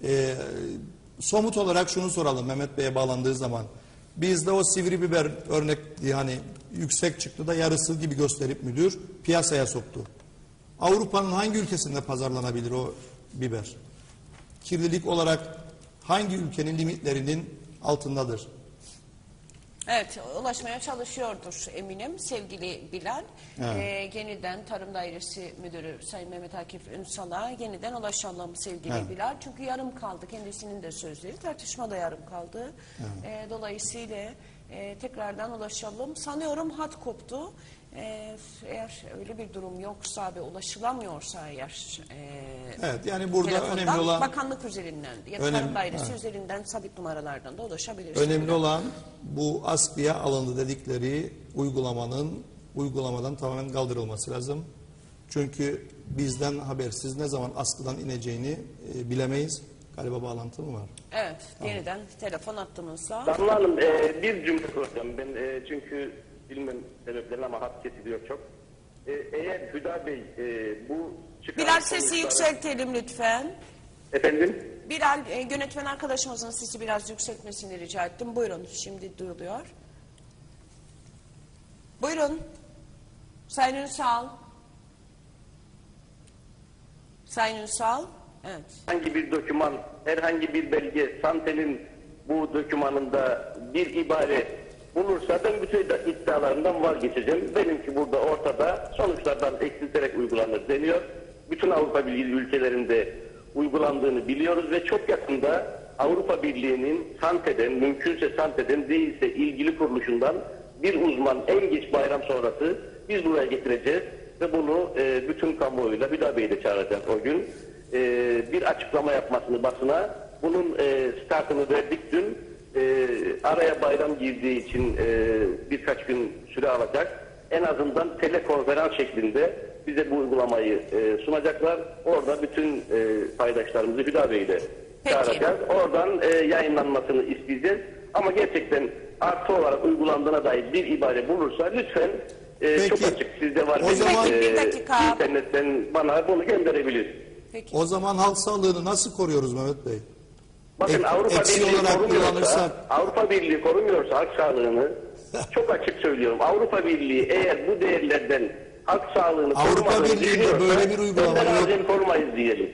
Somut olarak şunu soralım Mehmet Bey'e bağlandığı zaman. Bizde o sivri biber örnek hani yüksek çıktı da yarısı gibi gösterip müdür piyasaya soktu. Avrupa'nın hangi ülkesinde pazarlanabilir o biber? Kirlilik olarak hangi ülkenin limitlerinin altındadır? Evet, ulaşmaya çalışıyordur eminim sevgili Bilal. Evet. Yeniden Tarım Dairesi Müdürü Sayın Mehmet Akif Ünsal'a yeniden ulaşalım sevgili Evet. Bilal. Çünkü yarım kaldı kendisinin de sözleri, tartışma da yarım kaldı. Dolayısıyla tekrardan ulaşalım. Sanıyorum hat koptu. Eğer öyle bir durum yoksa ve ulaşılamıyorsa eğer Evet, yani burada telefondan, önemli olan bakanlık üzerinden ya da Tarım Dairesi üzerinden sabit numaralardan da ulaşabilirsiniz. önemli olan bu askıya alındı dedikleri uygulamadan tamamen kaldırılması lazım. Çünkü bizden habersiz ne zaman askıdan ineceğini bilemeyiz. Galiba bağlantı mı var? Evet, yeniden telefon attığımızda. Damla Hanım bir cümle soracağım ben çünkü bilmem sebeplerini ama hat kesiliyor çok. Eğer Hüda Bey bu çıkan Bilal sesi yükseltelim lütfen. Efendim? Bilal yönetmen arkadaşımızın sesi biraz yükseltmesini rica ettim. Buyurun, şimdi duyuluyor. Buyurun. Sayın Ünsal. Sayın Ünsal. Evet. Herhangi bir doküman, herhangi bir belge, Santel'in bu dokümanında bir ibare bulursa ben bütün iddialarından vazgeçeceğim. Benimki burada ortada, sonuçlardan eksilterek uygulanır deniyor. Bütün Avrupa Birliği ülkelerinde uygulandığını biliyoruz ve çok yakında Avrupa Birliği'nin Sante'den, mümkünse Sante'den değilse ilgili kuruluşundan bir uzman en geç bayram sonrası biz buraya getireceğiz ve bunu bütün kamuoyuyla Hüda Bey'i de çağıracağız o gün. Bir açıklama yapmasını basına, bunun startını verdik dün. Araya bayram girdiği için birkaç gün süre alacak. En azından telekonferans şeklinde bize bu uygulamayı sunacaklar. Orada bütün paydaşlarımızı Hüda Bey'i de çağıracağız. Oradan yayınlanmasını isteyeceğiz. Ama gerçekten artı olarak uygulandığına dair bir ibare bulursa lütfen çok açık, sizde var. O zaman bir dakika. İnternetten bana bunu gönderebilir. Peki. O zaman halk sağlığını nasıl koruyoruz Mehmet Bey? Bakın Avrupa eksi Birliği olarak korumuyorsa, kullanırsak- Avrupa Birliği korumuyorsa halk sağlığını çok açık söylüyorum. Avrupa Birliği eğer bu değerlerden halk sağlığını Avrupa korumadığını Birliği'nde düşünüyorsa, böyle bir uygulama önden yok. alacağını korumayız diyelim.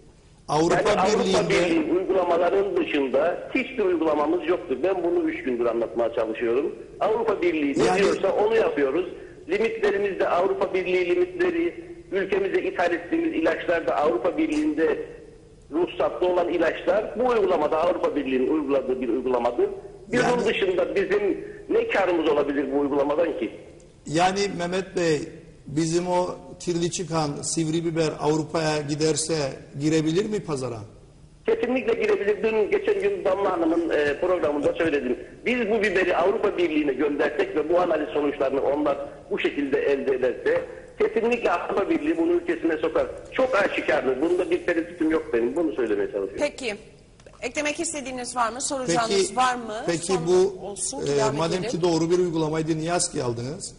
Avrupa Yani Avrupa Birliği'nde Birliği uygulamaların dışında hiçbir uygulamamız yoktur. Ben bunu 3 gündür anlatmaya çalışıyorum. Avrupa Birliği ne Yani- diyorsa onu yapıyoruz. Limitlerimiz de Avrupa Birliği limitleri, ülkemize ithal ettiğimiz ilaçlar da Avrupa Birliği'nde ruhsatlı olan ilaçlar bu uygulamada Avrupa Birliği'nin uyguladığı bir uygulamadır. Bunun dışında bizim ne karımız olabilir bu uygulamadan ki? yani Mehmet Bey bizim o kirli çıkan sivri biber Avrupa'ya giderse girebilir mi pazara? Kesinlikle girebilir. Dün geçen gün Damla Hanım'ın programında söyledim. Biz bu biberi Avrupa Birliği'ne göndersek ve bu analiz sonuçlarını onlar bu şekilde elde ederse kesinlikle Avrupa Birliği bunu ülkesine sokar. Çok aşikardır. Bunda bir tereddütüm yok benim. Bunu söylemeye çalışıyorum. Peki. Eklemek istediğiniz var mı? Soracağınız var mı? Peki Sonra bu olsun, devam madem edelim. ki doğru bir uygulamaydı niye askıya aldınız?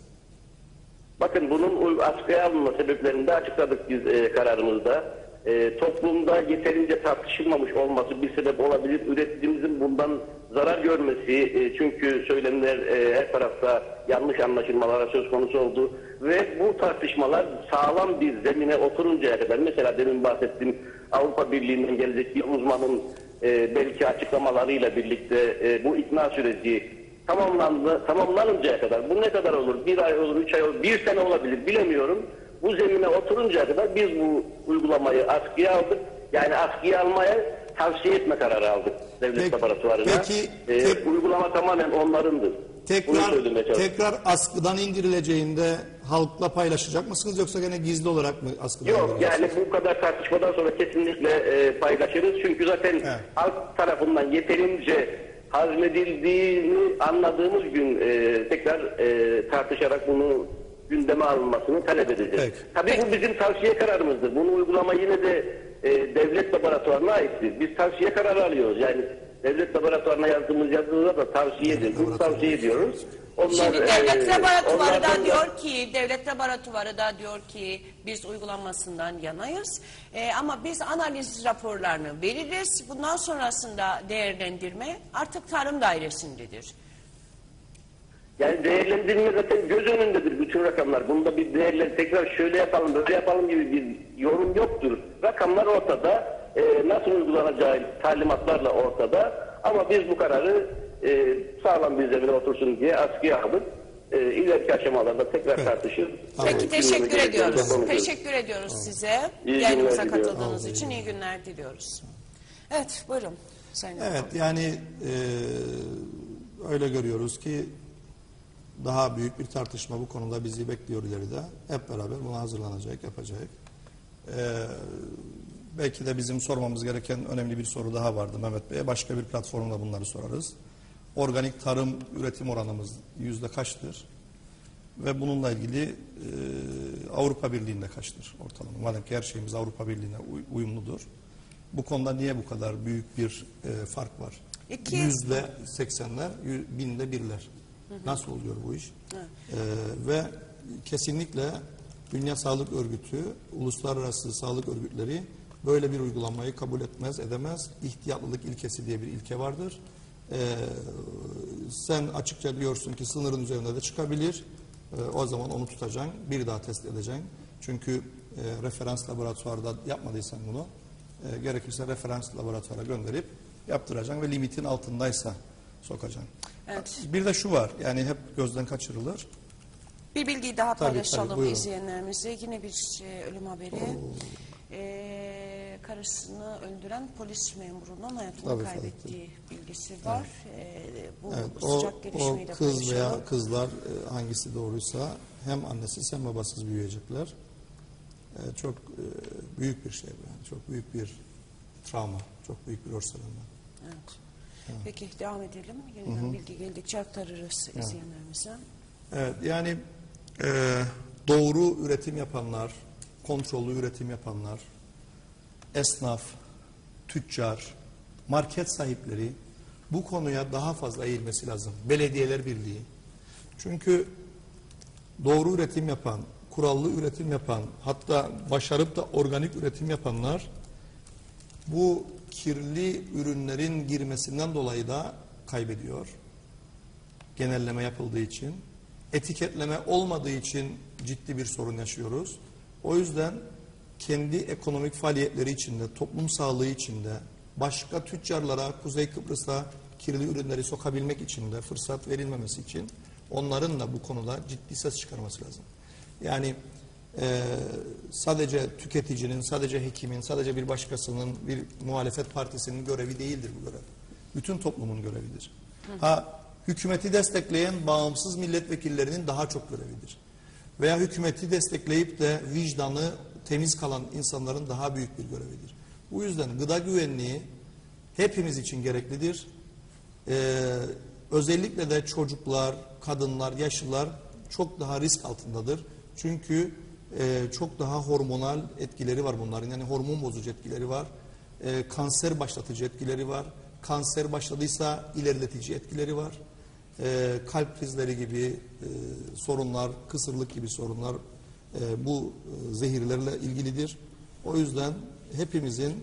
Bakın bunun askıya alınma sebeplerini de açıkladık biz kararımızda. Toplumda yeterince tartışılmamış olması bir sebep olabilir. Üreticimizin bundan zarar görmesi, çünkü söylemler her tarafta yanlış anlaşılmalara söz konusu oldu. Ve bu tartışmalar sağlam bir zemine oturuncaya kadar, mesela demin bahsettiğim Avrupa Birliği'nden gelecek bir uzmanın belki açıklamalarıyla birlikte bu ikna süreci tamamlanıncaya kadar, bu ne kadar olur? 1 ay olur, 3 ay olur, 1 sene olabilir, bilemiyorum. Bu zemine oturuncaya kadar biz bu uygulamayı askıya aldık. Yani askıya almaya tavsiye etme kararı aldık devlet laboratuvarına. Uygulama tamamen onlarındır. Tekrar askıdan indirileceğinde halkla paylaşacak mısınız yoksa gene gizli olarak mı askıdan Yok, indireceksiniz? yani bu kadar tartışmadan sonra kesinlikle paylaşırız. Çünkü zaten halk tarafından yeterince hazmedildiğini anladığımız gün tekrar tartışarak bunu gündeme alınmasını talep edeceğiz. Peki. Tabii bu bizim tavsiye kararımızdır. Bunu uygulama yine de devlet laboratuvarına aittir. Biz tavsiye kararı alıyoruz. Yani devlet laboratuvarına yazdığımız yazıda da tavsiye ediyoruz. Bunu tavsiye ediyoruz. Şimdi devlet laboratuvarı da diyor ki biz uygulanmasından yanayız. Ama biz analiz raporlarını veririz. Bundan sonrasında değerlendirme artık Tarım Dairesi'ndedir. Yani değerlendirme zaten göz önündedir bütün rakamlar. Bunda bir tekrar şöyle yapalım, böyle yapalım gibi bir yorum yoktur. Rakamlar ortada. Nasıl uygulanacağı talimatlarla ortada. Ama biz bu kararı sağlam bir zemine otursun diye askıya aldık. İleriki aşamalarda tekrar tartışır. Peki teşekkür ediyoruz. Konuşuruz. Teşekkür ediyoruz size. İyi Yayınımıza günler diliyorum. katıldığınız için iyi günler diliyoruz. Evet buyurun. Sayın Evet Erdoğan. yani öyle görüyoruz ki daha büyük bir tartışma bu konuda bizi bekliyor ileride. Hep beraber buna hazırlanacak, yapacak. Belki de bizim sormamız gereken önemli bir soru daha vardı Mehmet Bey'e. Başka bir platformda bunları sorarız. Organik tarım üretim oranımız yüzde kaçtır? Ve bununla ilgili Avrupa Birliği'nde kaçtır ortalama? Madem ki her şeyimiz Avrupa Birliği'ne uyumludur. Bu konuda niye bu kadar büyük bir fark var? Yüzde 80'ler, binde birler. Nasıl oluyor bu iş? Ve kesinlikle Dünya Sağlık Örgütü, uluslararası sağlık örgütleri böyle bir uygulamayı kabul etmez, edemez. İhtiyatlılık ilkesi diye bir ilke vardır. Sen açıkça diyorsun ki sınırın üzerinde de çıkabilir. O zaman onu tutacaksın, bir daha test edeceksin. Çünkü referans laboratuvarda yapmadıysan bunu, gerekirse referans laboratuvara gönderip yaptıracaksın ve limitin altındaysa sokacaksın. Evet. Bir de şu var, yani hep gözden kaçırılır. Bir bilgiyi daha paylaşalım buyurun. izleyenlerimize. Yine bir ölüm haberi. Karısını öldüren polis memurunun hayatını kaybettiği bilgisi var. Bu sıcak gelişmeyi de o kız paylaşalım. veya kızlar hangisi doğruysa hem annesiz hem babasız büyüyecekler. Çok büyük bir şey bu. Yani. Çok büyük bir travma, çok büyük bir örselenme. Evet. Peki devam edelim. Yeniden bilgi geldikçe aktarırız izleyenlerimize. Evet, yani doğru üretim yapanlar, kontrollü üretim yapanlar, esnaf, tüccar, market sahipleri bu konuya daha fazla eğilmesi lazım. Belediyeler Birliği. Çünkü doğru üretim yapan, kurallı üretim yapan, hatta başarıp da organik üretim yapanlar bu kirli ürünlerin girmesinden dolayı da kaybediyor. Genelleme yapıldığı için. Etiketleme olmadığı için ciddi bir sorun yaşıyoruz. O yüzden kendi ekonomik faaliyetleri içinde, toplum sağlığı içinde, başka tüccarlara, Kuzey Kıbrıs'a kirli ürünleri sokabilmek için de fırsat verilmemesi için onların da bu konuda ciddi ses çıkarması lazım. Yani sadece tüketicinin, sadece hekimin, sadece bir başkasının, bir muhalefet partisinin görevi değildir bu görev. Bütün toplumun görevidir. Hükümeti destekleyen bağımsız milletvekillerinin daha çok görevidir. Veya hükümeti destekleyip de vicdanı temiz kalan insanların daha büyük bir görevidir. Bu yüzden gıda güvenliği hepimiz için gereklidir. Özellikle de çocuklar, kadınlar, yaşlılar çok daha risk altındadır. Çünkü çok daha hormonal etkileri var bunların. Yani hormon bozucu etkileri var. Kanser başlatıcı etkileri var. Kanser başladıysa ilerletici etkileri var. Kalp krizleri gibi sorunlar, kısırlık gibi sorunlar bu zehirlerle ilgilidir. O yüzden hepimizin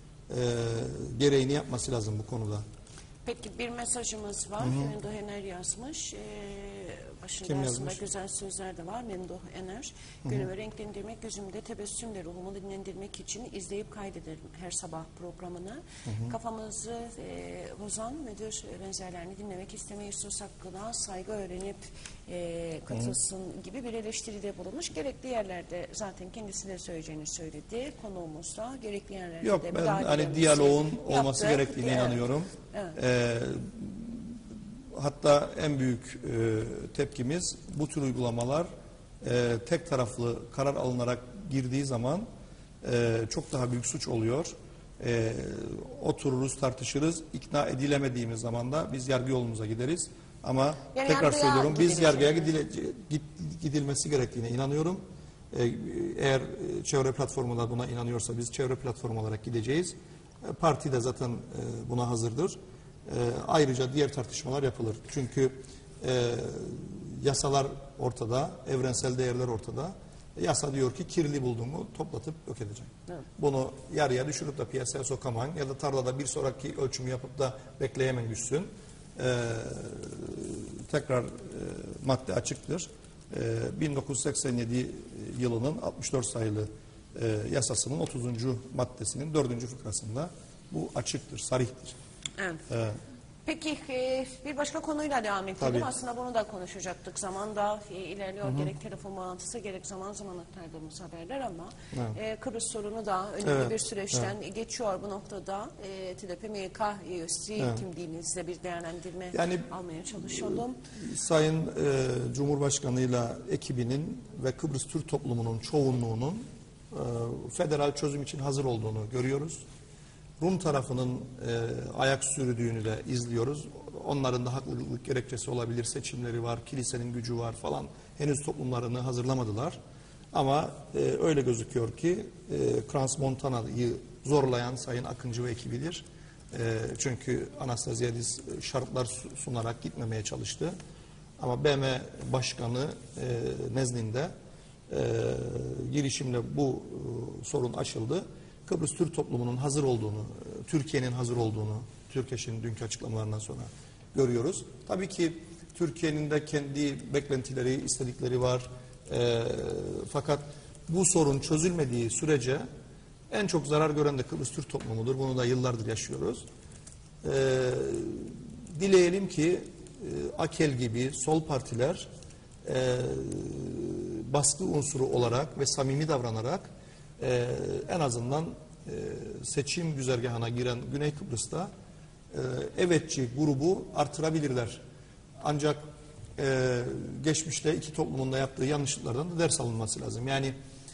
gereğini yapması lazım bu konuda. Peki bir mesajımız var. Memduh Ener yazmış. Başında aslında güzel sözler de var. Memduh Ener. Günümü renklendirmek, gözümde tebessümle ruhumu dinlendirmek için izleyip kaydederim her sabah programını. Kafamızı bozan müdür benzerlerini dinlemek istemeyi söz hakkına saygı öğrenip katılsın gibi bir eleştiride bulunmuş. Gerekli yerlerde zaten kendisi de söyleyeceğini söyledi. Konuğumuz da gerekli yerlerde Yok, de ben hani diyaloğun olması gerektiğine inanıyorum. Evet. Hatta en büyük tepkimiz bu tür uygulamalar tek taraflı karar alınarak girdiği zaman çok daha büyük suç oluyor. Otururuz, tartışırız. İkna edilemediğimiz zaman da biz yargı yolumuza gideriz. Ama yani tekrar söylüyorum, biz yargıya gidilmesi gerektiğine inanıyorum. Eğer çevre platformu da buna inanıyorsa biz çevre platformu olarak gideceğiz. Parti de zaten buna hazırdır. Ayrıca diğer tartışmalar yapılır. Çünkü yasalar ortada, evrensel değerler ortada. Yasa diyor ki kirli bulduğumu toplatıp yok edeceğim. Evet. Bunu yarıya düşürüp de piyasaya sokamayın ya da tarlada bir sonraki ölçümü yapıp da bekleyemen düşsün. Tekrar madde açıktır. 1987 yılının 64 sayılı yasasının 30. maddesinin 4. fıkrasında bu açıktır, sarihtir. Evet. Peki bir başka konuyla devam edelim. Tabii. Aslında bunu da konuşacaktık. Zaman da ilerliyor. Gerek telefon bağlantısı gerek zaman zaman aktardığımız haberler ama Kıbrıs sorunu da önemli bir süreçten geçiyor. Bu noktada TDP-MYK üyesi kimliğinizle bir değerlendirme almaya çalışalım. Sayın Cumhurbaşkanı'yla ekibinin ve Kıbrıs Türk toplumunun çoğunluğunun federal çözüm için hazır olduğunu görüyoruz. Rum tarafının ayak sürdüğünü de izliyoruz. Onların da haklılık gerekçesi olabilir, seçimleri var, kilisenin gücü var falan. Henüz toplumlarını hazırlamadılar. Ama öyle gözüküyor ki Crans-Montana'yı zorlayan Sayın Akıncı ve ekibidir. Çünkü Anastasiadis şartlar sunarak gitmemeye çalıştı. Ama BM Başkanı nezdinde girişimle bu sorun aşıldı. Kıbrıs Türk toplumunun hazır olduğunu, Türkiye'nin hazır olduğunu, Türkeş'in dünkü açıklamalarından sonra görüyoruz. Tabii ki Türkiye'nin de kendi beklentileri, istedikleri var. Fakat bu sorun çözülmediği sürece en çok zarar gören de Kıbrıs Türk toplumudur. Bunu da yıllardır yaşıyoruz. Dileyelim ki AKEL gibi sol partiler baskı unsuru olarak ve samimi davranarak en azından seçim güzergahına giren Güney Kıbrıs'ta evetçi grubu artırabilirler. Ancak geçmişte iki toplumun da yaptığı yanlışlıklardan da ders alınması lazım. Yani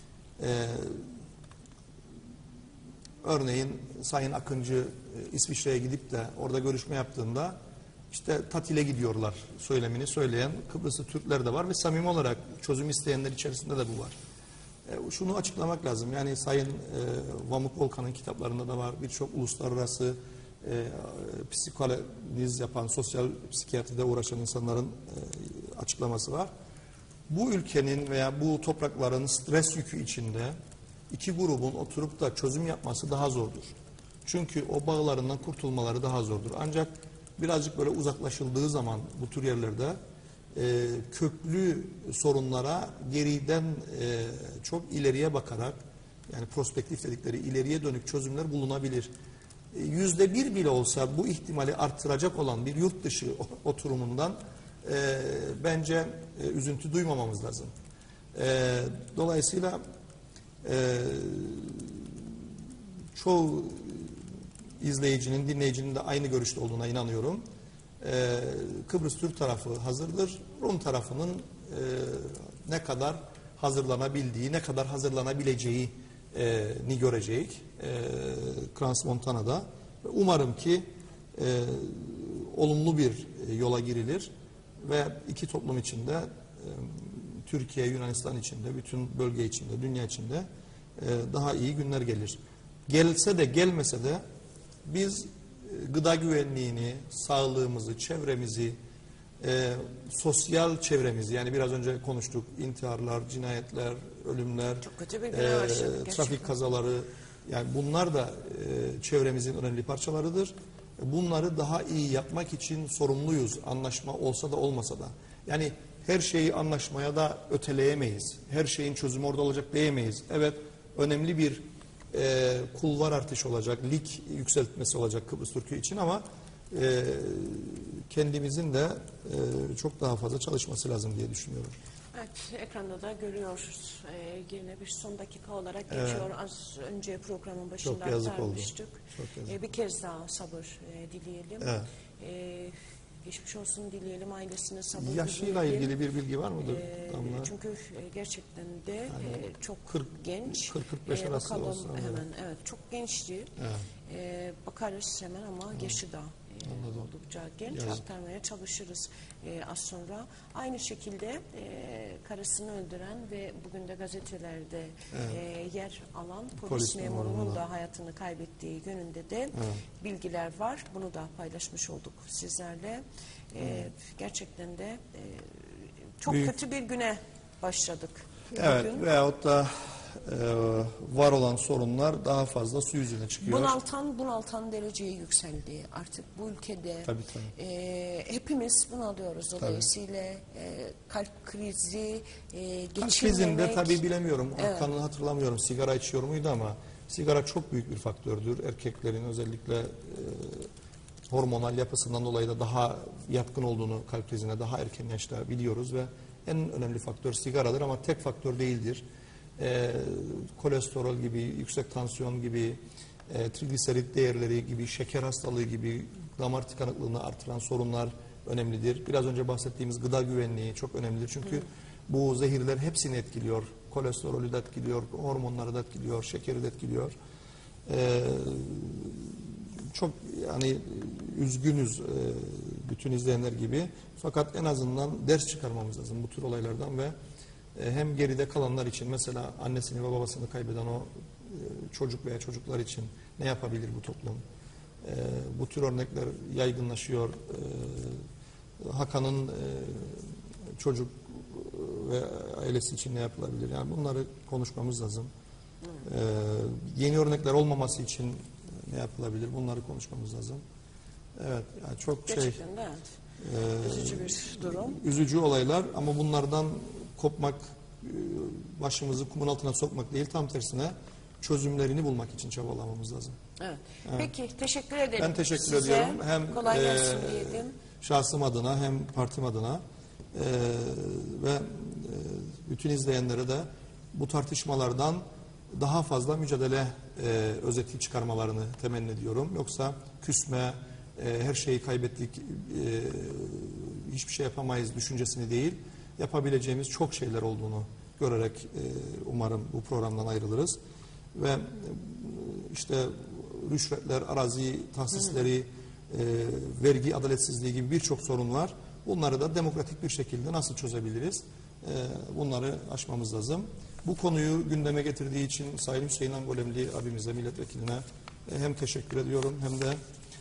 örneğin Sayın Akıncı İsviçre'ye gidip de orada görüşme yaptığında işte tatile gidiyorlar söylemini söyleyen Kıbrıslı Türkler de var ve samimi olarak çözüm isteyenler içerisinde de bu var. Şunu açıklamak lazım. Yani Sayın Vamuk Volkan'ın kitaplarında da var. Birçok uluslararası psikanaliz yapan, sosyal psikiyatride uğraşan insanların açıklaması var. Bu ülkenin veya bu toprakların stres yükü içinde iki grubun oturup da çözüm yapması daha zordur. Çünkü o bağlarından kurtulmaları daha zordur. Ancak birazcık böyle uzaklaşıldığı zaman bu tür yerlerde köklü sorunlara geriden çok ileriye bakarak, yani prospektif dedikleri ileriye dönük çözümler bulunabilir. %1 bile olsa bu ihtimali arttıracak olan bir yurt dışı oturumundan bence üzüntü duymamamız lazım. Dolayısıyla çoğu izleyicinin, dinleyicinin de aynı görüşte olduğuna inanıyorum. Kıbrıs Türk tarafı hazırdır. Rum tarafının ne kadar hazırlanabildiği, ne kadar hazırlanabileceğini göreceğiz. Crans-Montana'da. Umarım ki olumlu bir yola girilir ve iki toplum içinde, Türkiye, Yunanistan içinde, bütün bölge içinde, dünya içinde daha iyi günler gelir. Gelse de gelmese de biz gıda güvenliğini, sağlığımızı, çevremizi, sosyal çevremizi, yani biraz önce konuştuk, intiharlar, cinayetler, ölümler, çok kötü bir güne başladık, trafik kazaları, yani bunlar da çevremizin önemli parçalarıdır. Bunları daha iyi yapmak için sorumluyuz, anlaşma olsa da olmasa da. Yani her şeyi anlaşmaya da öteleyemeyiz. Her şeyin çözümü orada olacak diyemeyiz. Evet, önemli bir kulvar artışı olacak, lig yükseltmesi olacak Kıbrıs Türkiye için ama kendimizin de çok daha fazla çalışması lazım diye düşünüyorum. Evet, ekranda da görüyoruz. Yine bir son dakika olarak geçiyor. Az önce programın başında aktarmıştık. Bir kez daha sabır dileyelim. Geçmiş olsun dileyelim, ailesine sabır dileyelim. Yaşıyla ilgili bir bilgi var mıdır? Çünkü gerçekten de yani çok genç. 40-45 arası bakalım olsa. Hemen, evet, çok gençti. Bakarız hemen ama yaşı da oldukça genç. Aktarmaya çalışırız az sonra. Aynı şekilde karısını öldüren ve bugün de gazetelerde yer alan polis memurunun da hayatını kaybettiği yönünde de bilgiler var. Bunu da paylaşmış olduk sizlerle. Gerçekten de çok kötü bir güne başladık. Evet, bugün. Veyahut da var olan sorunlar daha fazla su yüzüne çıkıyor. Bunaltan dereceye yükseldi artık bu ülkede. Tabii. Hepimiz bunalıyoruz dolayısıyla kalp krizi, geçirmemek. Kalp krizinde tabii bilemiyorum. Hakan'ı hatırlamıyorum. Sigara içiyor muydu ama sigara çok büyük bir faktördür. Erkeklerin özellikle hormonal yapısından dolayı da daha yatkın olduğunu kalp krizine daha erken yaşta biliyoruz ve en önemli faktör sigaradır ama tek faktör değildir. Kolesterol gibi, yüksek tansiyon gibi, trigliserit değerleri gibi, şeker hastalığı gibi damar tıkanıklığını artıran sorunlar önemlidir. Biraz önce bahsettiğimiz gıda güvenliği çok önemlidir. Çünkü bu zehirler hepsini etkiliyor. Kolesterolü de etkiliyor, hormonları da etkiliyor, şekeri de etkiliyor. Çok yani üzgünüz bütün izleyenler gibi. Fakat en azından ders çıkarmamız lazım bu tür olaylardan ve hem geride kalanlar için mesela annesini ve babasını kaybeden o çocuk veya çocuklar için ne yapabilir bu toplum? Bu tür örnekler yaygınlaşıyor. Hakan'ın çocuk ve ailesi için ne yapılabilir? Yani bunları konuşmamız lazım. Yeni örnekler olmaması için ne yapılabilir? Bunları konuşmamız lazım. Evet, yani çok gerçekten de üzücü bir durum. Üzücü olaylar ama bunlardan kopmak, başımızı kumun altına sokmak değil, tam tersine çözümlerini bulmak için çabalamamız lazım. Evet. Peki, teşekkür ederim. Ben teşekkür size. ediyorum. Hem kolay gelsin diyelim. Şahsım adına hem partim adına ve bütün izleyenlere de bu tartışmalardan daha fazla mücadele özeti çıkarmalarını temenni ediyorum. Yoksa küsme, her şeyi kaybettik, hiçbir şey yapamayız düşüncesini değil, yapabileceğimiz çok şeyler olduğunu görerek umarım bu programdan ayrılırız. Ve işte rüşvetler, arazi tahsisleri, vergi adaletsizliği gibi birçok sorun var. Bunları da demokratik bir şekilde nasıl çözebiliriz? Bunları aşmamız lazım. Bu konuyu gündeme getirdiği için Sayın Hüseyin Angolemli abimize, milletvekiline hem teşekkür ediyorum hem de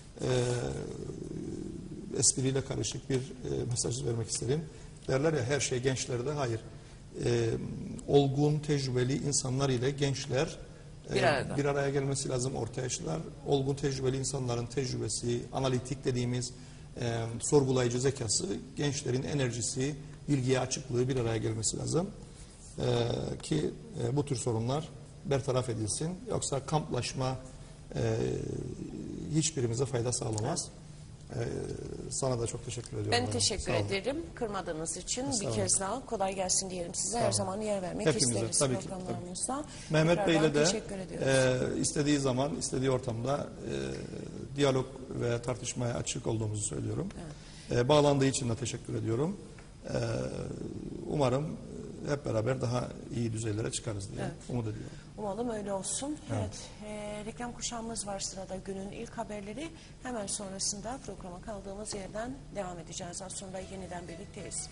espriyle karışık bir mesaj vermek isterim. Derler ya her şey gençlerde, hayır. Olgun, tecrübeli insanlar ile gençler bir araya gelmesi lazım, orta yaşlılar. Olgun, tecrübeli insanların tecrübesi, analitik dediğimiz sorgulayıcı zekası, gençlerin enerjisi, bilgiye açıklığı bir araya gelmesi lazım. Ki bu tür sorunlar bertaraf edilsin. Yoksa kamplaşma hiçbirimize fayda sağlamaz. Sana da çok teşekkür ediyorum. Ben teşekkür ederim. Kırmadığınız için bir kez daha kolay gelsin diyelim size. Her zaman yer vermek hepimize, isteriz tabii ki, programlarımızda. Mehmet Bey'le de istediği zaman, istediği ortamda diyalog ve tartışmaya açık olduğumuzu söylüyorum. Evet. Bağlandığı için de teşekkür ediyorum. Umarım hep beraber daha iyi düzeylere çıkarız diye umut ediyorum. Umalım öyle olsun. Evet. Reklam kuşağımız var sırada, günün ilk haberleri. Hemen sonrasında programa kaldığımız yerden devam edeceğiz. Az sonra yeniden birlikteyiz.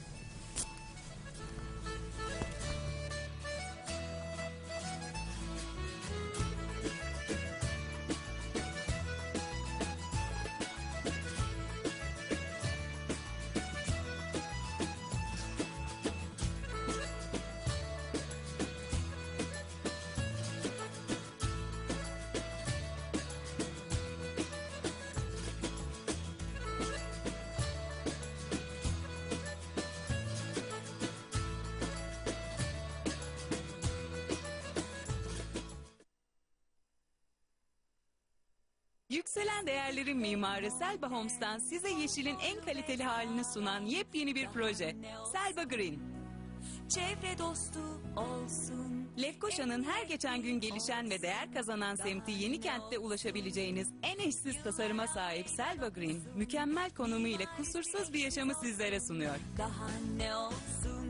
Yükselen değerlerin mimarı Selba Homes'tan size yeşilin en kaliteli halini sunan yepyeni bir proje. Selba Green. Çevre dostu olsun. Lefkoşa'nın her geçen gün gelişen ve değer kazanan semti Yenikent'te ulaşabileceğiniz en eşsiz tasarıma sahip Selba Green, mükemmel konumu ile kusursuz bir yaşamı sizlere sunuyor. Daha ne olsun?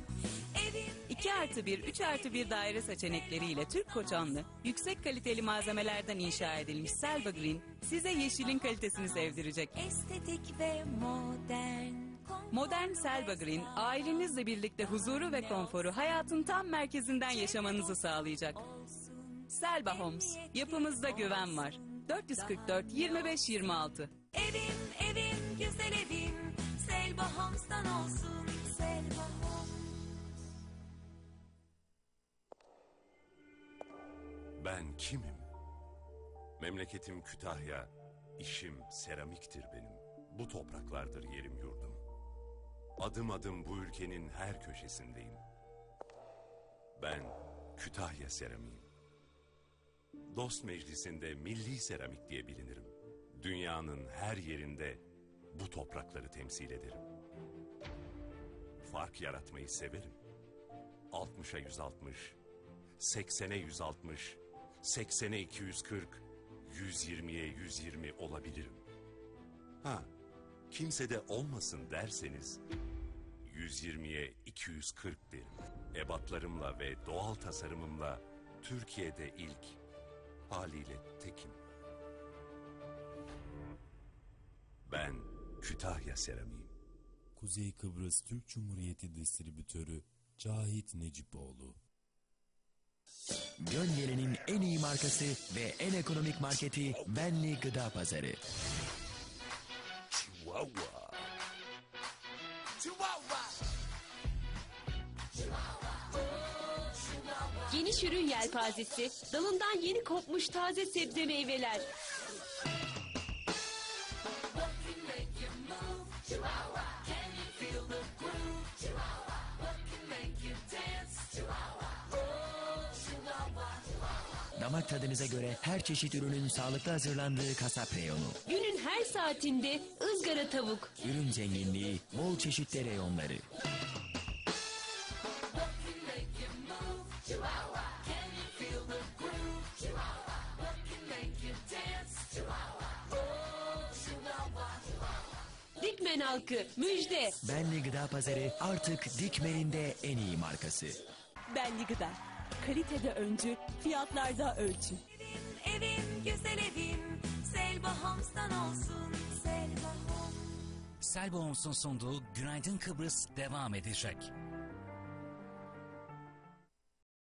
2+1, 3+1 daire seçenekleriyle Türk koçanlı, yüksek kaliteli malzemelerden inşa edilmiş Selba Green, size yeşilin kalitesini sevdirecek. Estetik ve modern. Modern Selba Green, ailenizle birlikte huzuru ve konforu hayatın tam merkezinden yaşamanızı sağlayacak. Selba Homes, yapımızda güven var. 444 25 26. Evim, güzel evim, Selba Homes'tan olsun, Selba Homes. Ben kimim? Memleketim Kütahya, işim seramiktir benim. Bu topraklardır yerim yurdum. Adım adım bu ülkenin her köşesindeyim. Ben Kütahya seramiğim. Dost meclisinde milli seramik diye bilinirim. Dünyanın her yerinde bu toprakları temsil ederim. Fark yaratmayı severim. 60'a 160, 80'e 160, 80'e 240, 120'ye 120 olabilirim. Ha, kimse de olmasın derseniz 120'ye 240 derim. Ebatlarımla ve doğal tasarımımla Türkiye'de ilk, haliyle tekim. Ben Kütahya Seramiğim. Kuzey Kıbrıs Türk Cumhuriyeti Distribütörü Cahit Necipoğlu. Gönyele'nin en iyi markası ve en ekonomik marketi Benli Gıda Pazarı. Chihuahua. Geniş ürün yelpazesi, dalından yeni kopmuş taze sebze meyveler. Damak tadınıza göre her çeşit ürünün sağlıklı hazırlandığı kasap reyonu. Günün her saatinde ızgara tavuk. Ürün zenginliği, bol çeşitli reyonları. Dikmen halkı müjde. Benli Gıda Pazarı artık Dikmen'in de en iyi markası. Benli Gıda. Kalitede öncü, fiyatlarda ölçü. Evim güzel evim Selva Homes'tan olsun. Selva Homes. Selva Homes'un sunduğu Günaydın Kıbrıs devam edecek.